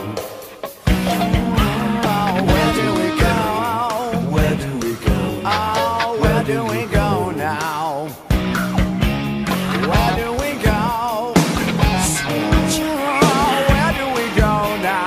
Where do we go? Where do we go? Oh, where do we go now? Where do we go? Where do we go now?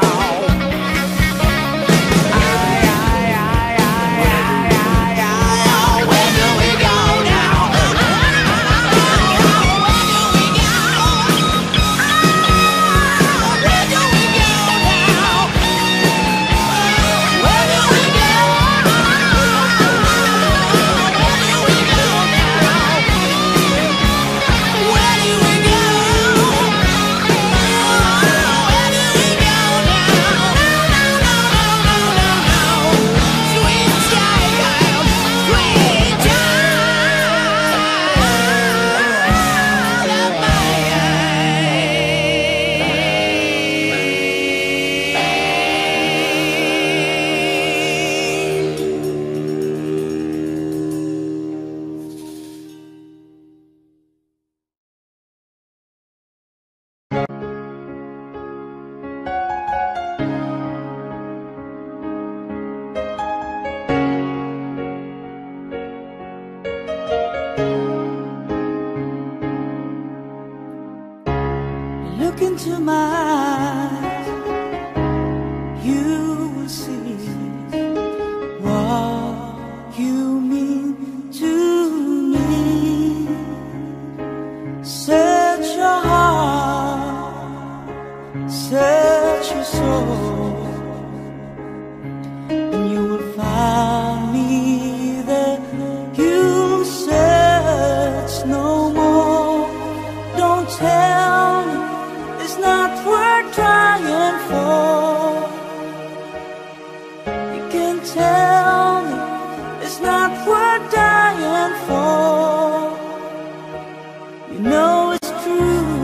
Look into my eyes, you will see what you mean to me. Search your heart, search your soul, and you will find me there. You'll search no more. Don't tell me it's not worth trying for. You can tell me it's not worth dying for. You know it's true.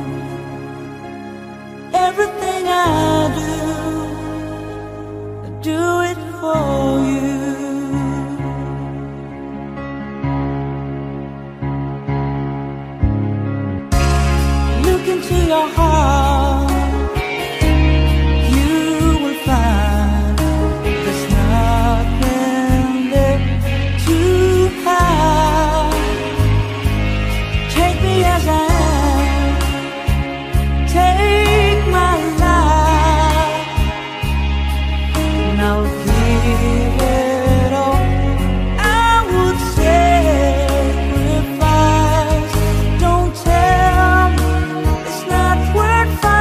Everything I do, I do it for you. Look into your heart, you will find there's nothing there to hide. Take me as I am, take my life, and I'll give it all. I would sacrifice. Don't tell me it's not worth fighting.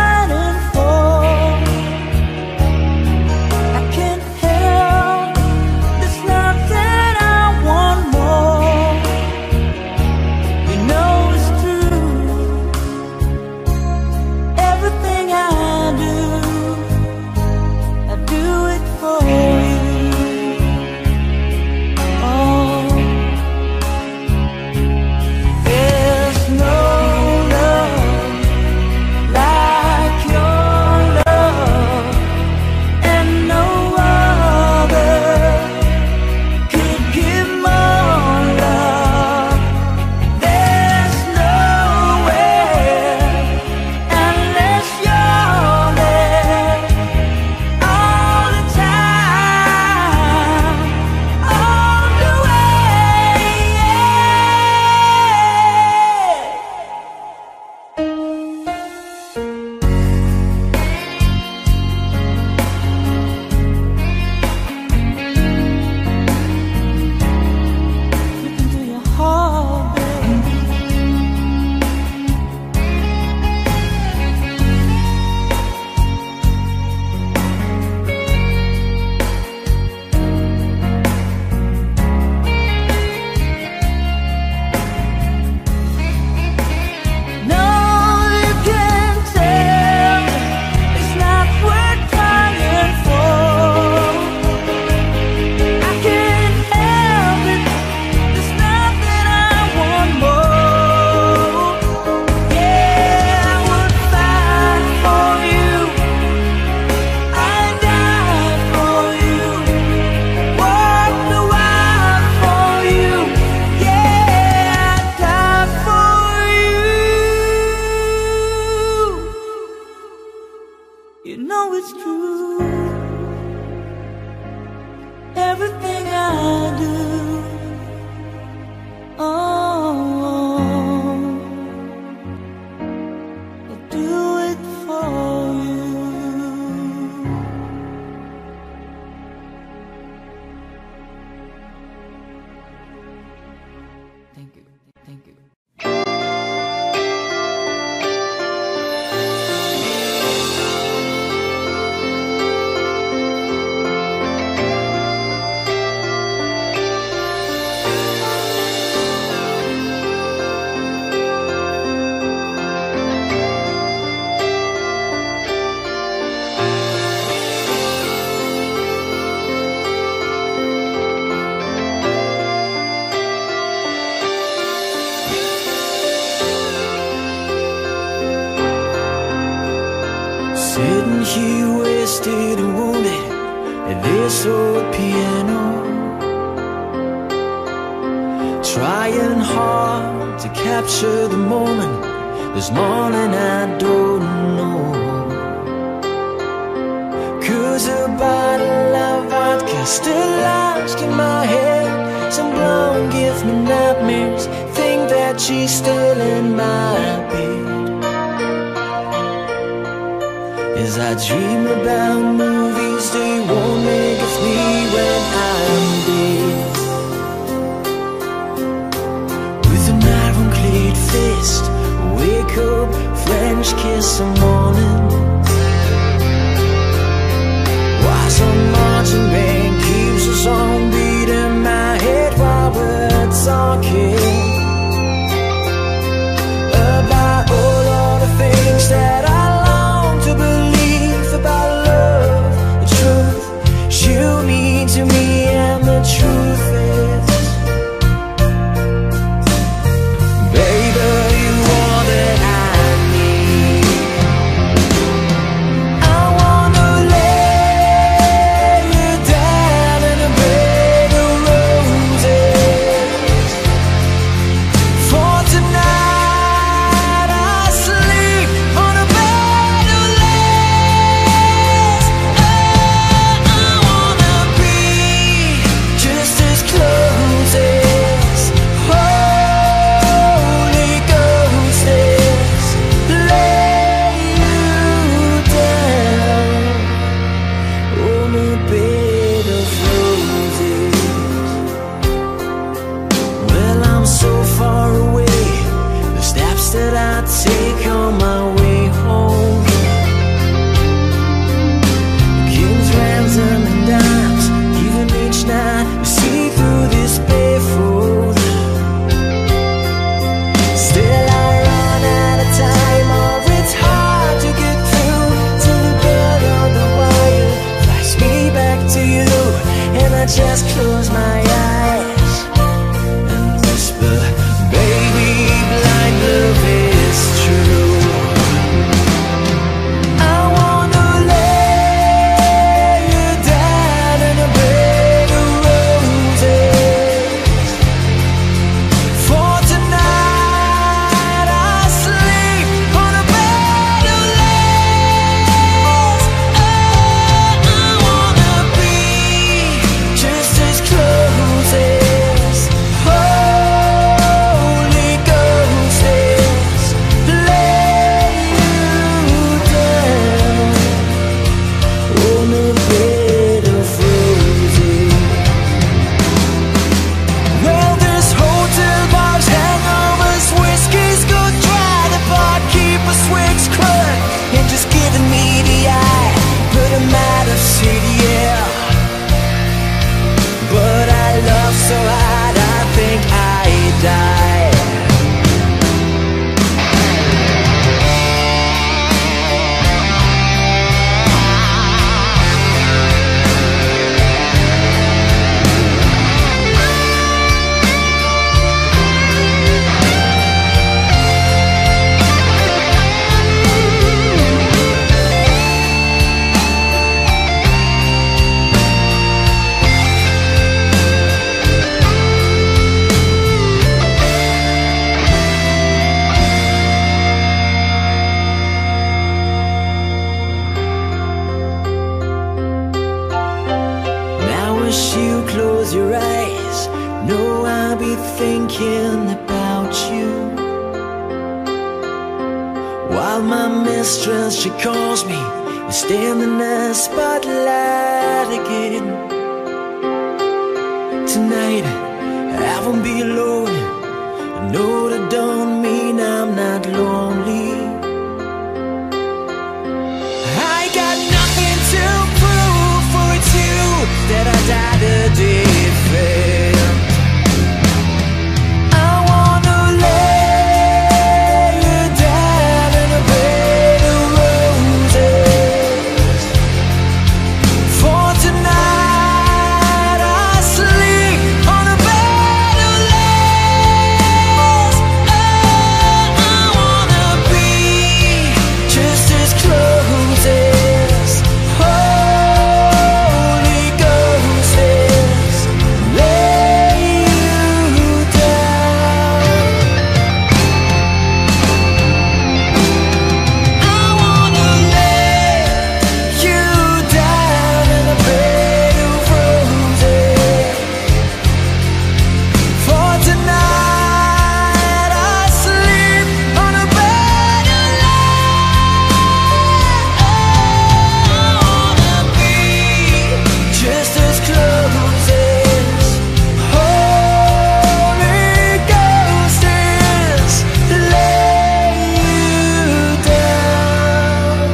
you know it's true. Everything I do, oh, I do it for you. Thank you, thank you. Sitting here wasted and wounded at this old piano, trying hard to capture the moment. This morning I don't know, 'cause a bottle of vodka still lodged in my head. Some blonde gives me nightmares, think that she's still in my bed. As I dream about movies they won't make of me when I'm dead. With an iron-clad fist, wake up, French kiss some morning. Why some marching band keeps us on beat in my head while we're talking about all of the things that I long to believe about love, the truth you mean to me, and the truth is, baby, you are that I need. I wanna lay you down close your eyes, know I'll be thinking about you. While my mistress, she calls me, you stand in the spotlight again. Tonight, I won't be alone. I know that don't mean I'm not lonely. I got nothing to prove, for it's you that I died to defend. I wanna lay you down in a bed of roses. For tonight I sleep on a bed of lace. Oh, I wanna be just as close as Holy Ghost is. Lay you down. I wanna lay you down in a bed of roses. For tonight I sleep on a bed of lace. I wanna be just as close as Holy Ghost is. Lay you down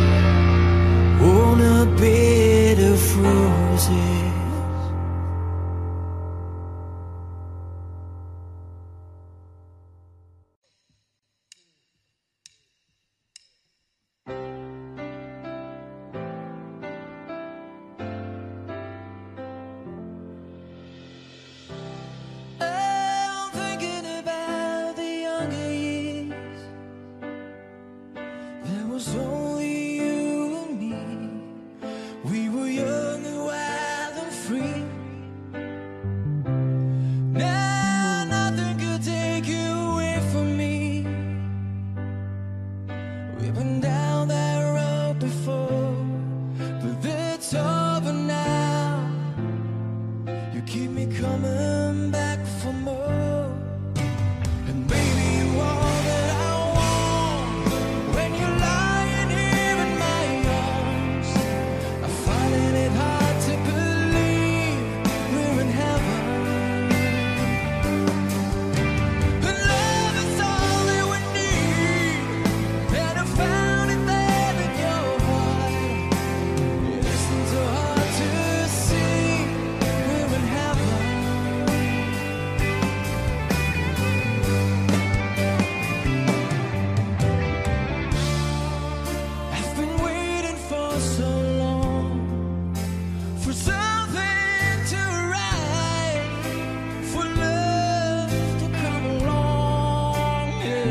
on a bed of roses. I'm thinking about the younger years. There was only you and me. We were young and wild and free. Now nothing could take you away from me. We've been down that road before, but it's over now. You keep me coming back for more. And baby, you all that I want. When you're lying here in my arms, I'm finding it hard to believe we're in heaven. And love is all that we need, and I found it there in your heart. It isn't so hard to see we're in heaven. I've been waiting for so long for something to arrive, for love to come along,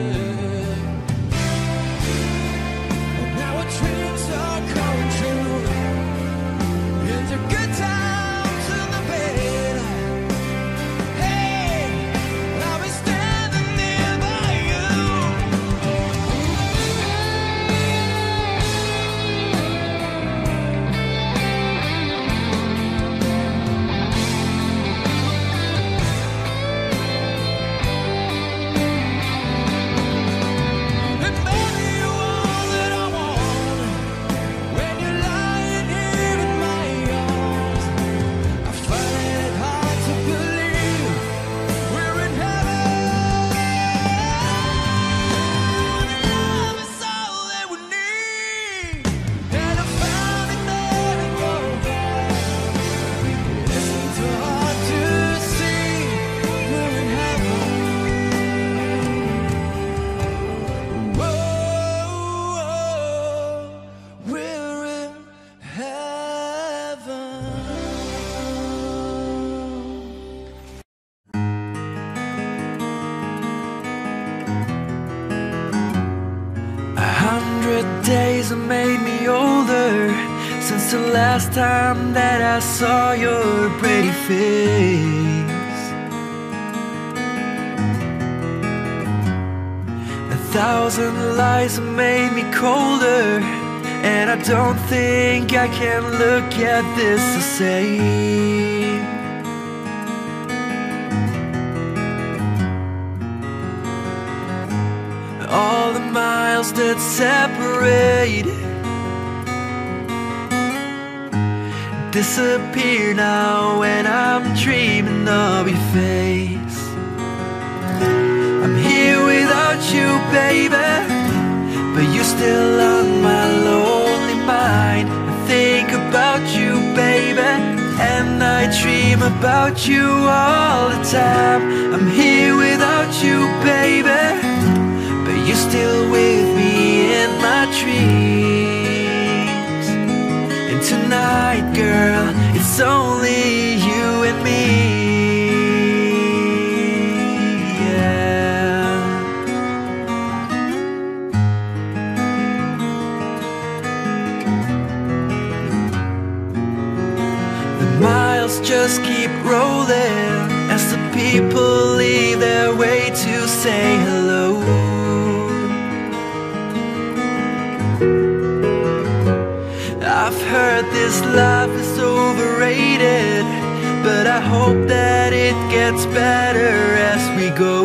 yeah. And now our dreams are coming true. And the good times in the bed. Hey, I'll be standing there by you. And baby, you all that I want. When you're lying here in my arms, I find it hard to believe we're in heaven. Love is all that we need, and I found it there in your heart. It isn't too hard to see we're in heaven. Whoa, we're in heaven. A hundred days have made me older since the last time that I saw your pretty face. A thousand lies have made me colder, and I don't think I can look at this the same. all the miles that separate disappear now when I'm dreaming of your face. I'm here without you, baby, but you're still on my lonely mind. I think about you, baby, and I dream about you all the time. I'm here without you, baby, but you're still with me in my dreams. And tonight, girl, it's only you and me. Yeah. The miles just keep rolling as the people leave their way to say hello. I've heard this life is overrated, but I hope that it gets better as we go.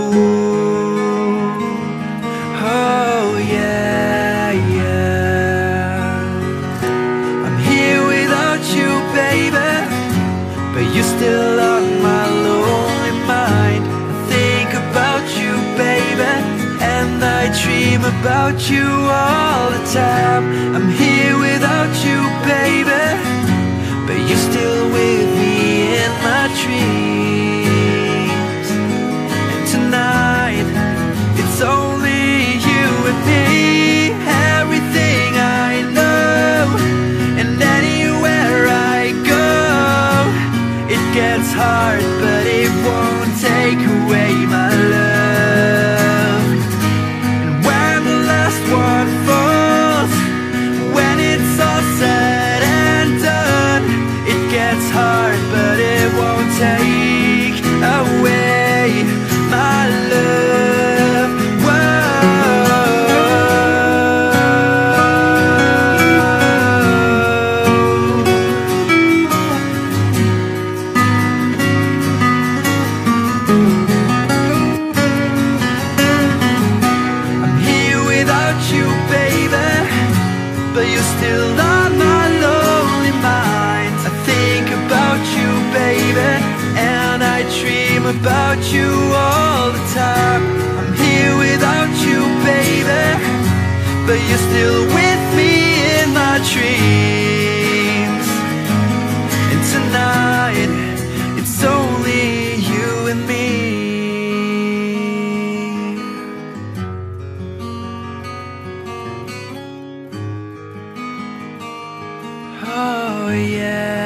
Oh yeah, yeah. I'm here without you, baby, but you're still on my lonely mind. I think about you, baby, and I dream about you all the time. I'm here without you, baby, but you're still with me in my dreams. And tonight, it's only you and me. Everything I know, and anywhere I go, it gets hard, but it won't take away my love. And when the last one falls, when it's all said and done, it gets hard, but it won't take away my love. I'm here without you, baby, but you're still on my lonely mind. I think about you, baby, and I dream about you all the time. I'm here without you, baby, but you're still with me in my dreams. And tonight, it's only you and me. Oh yeah.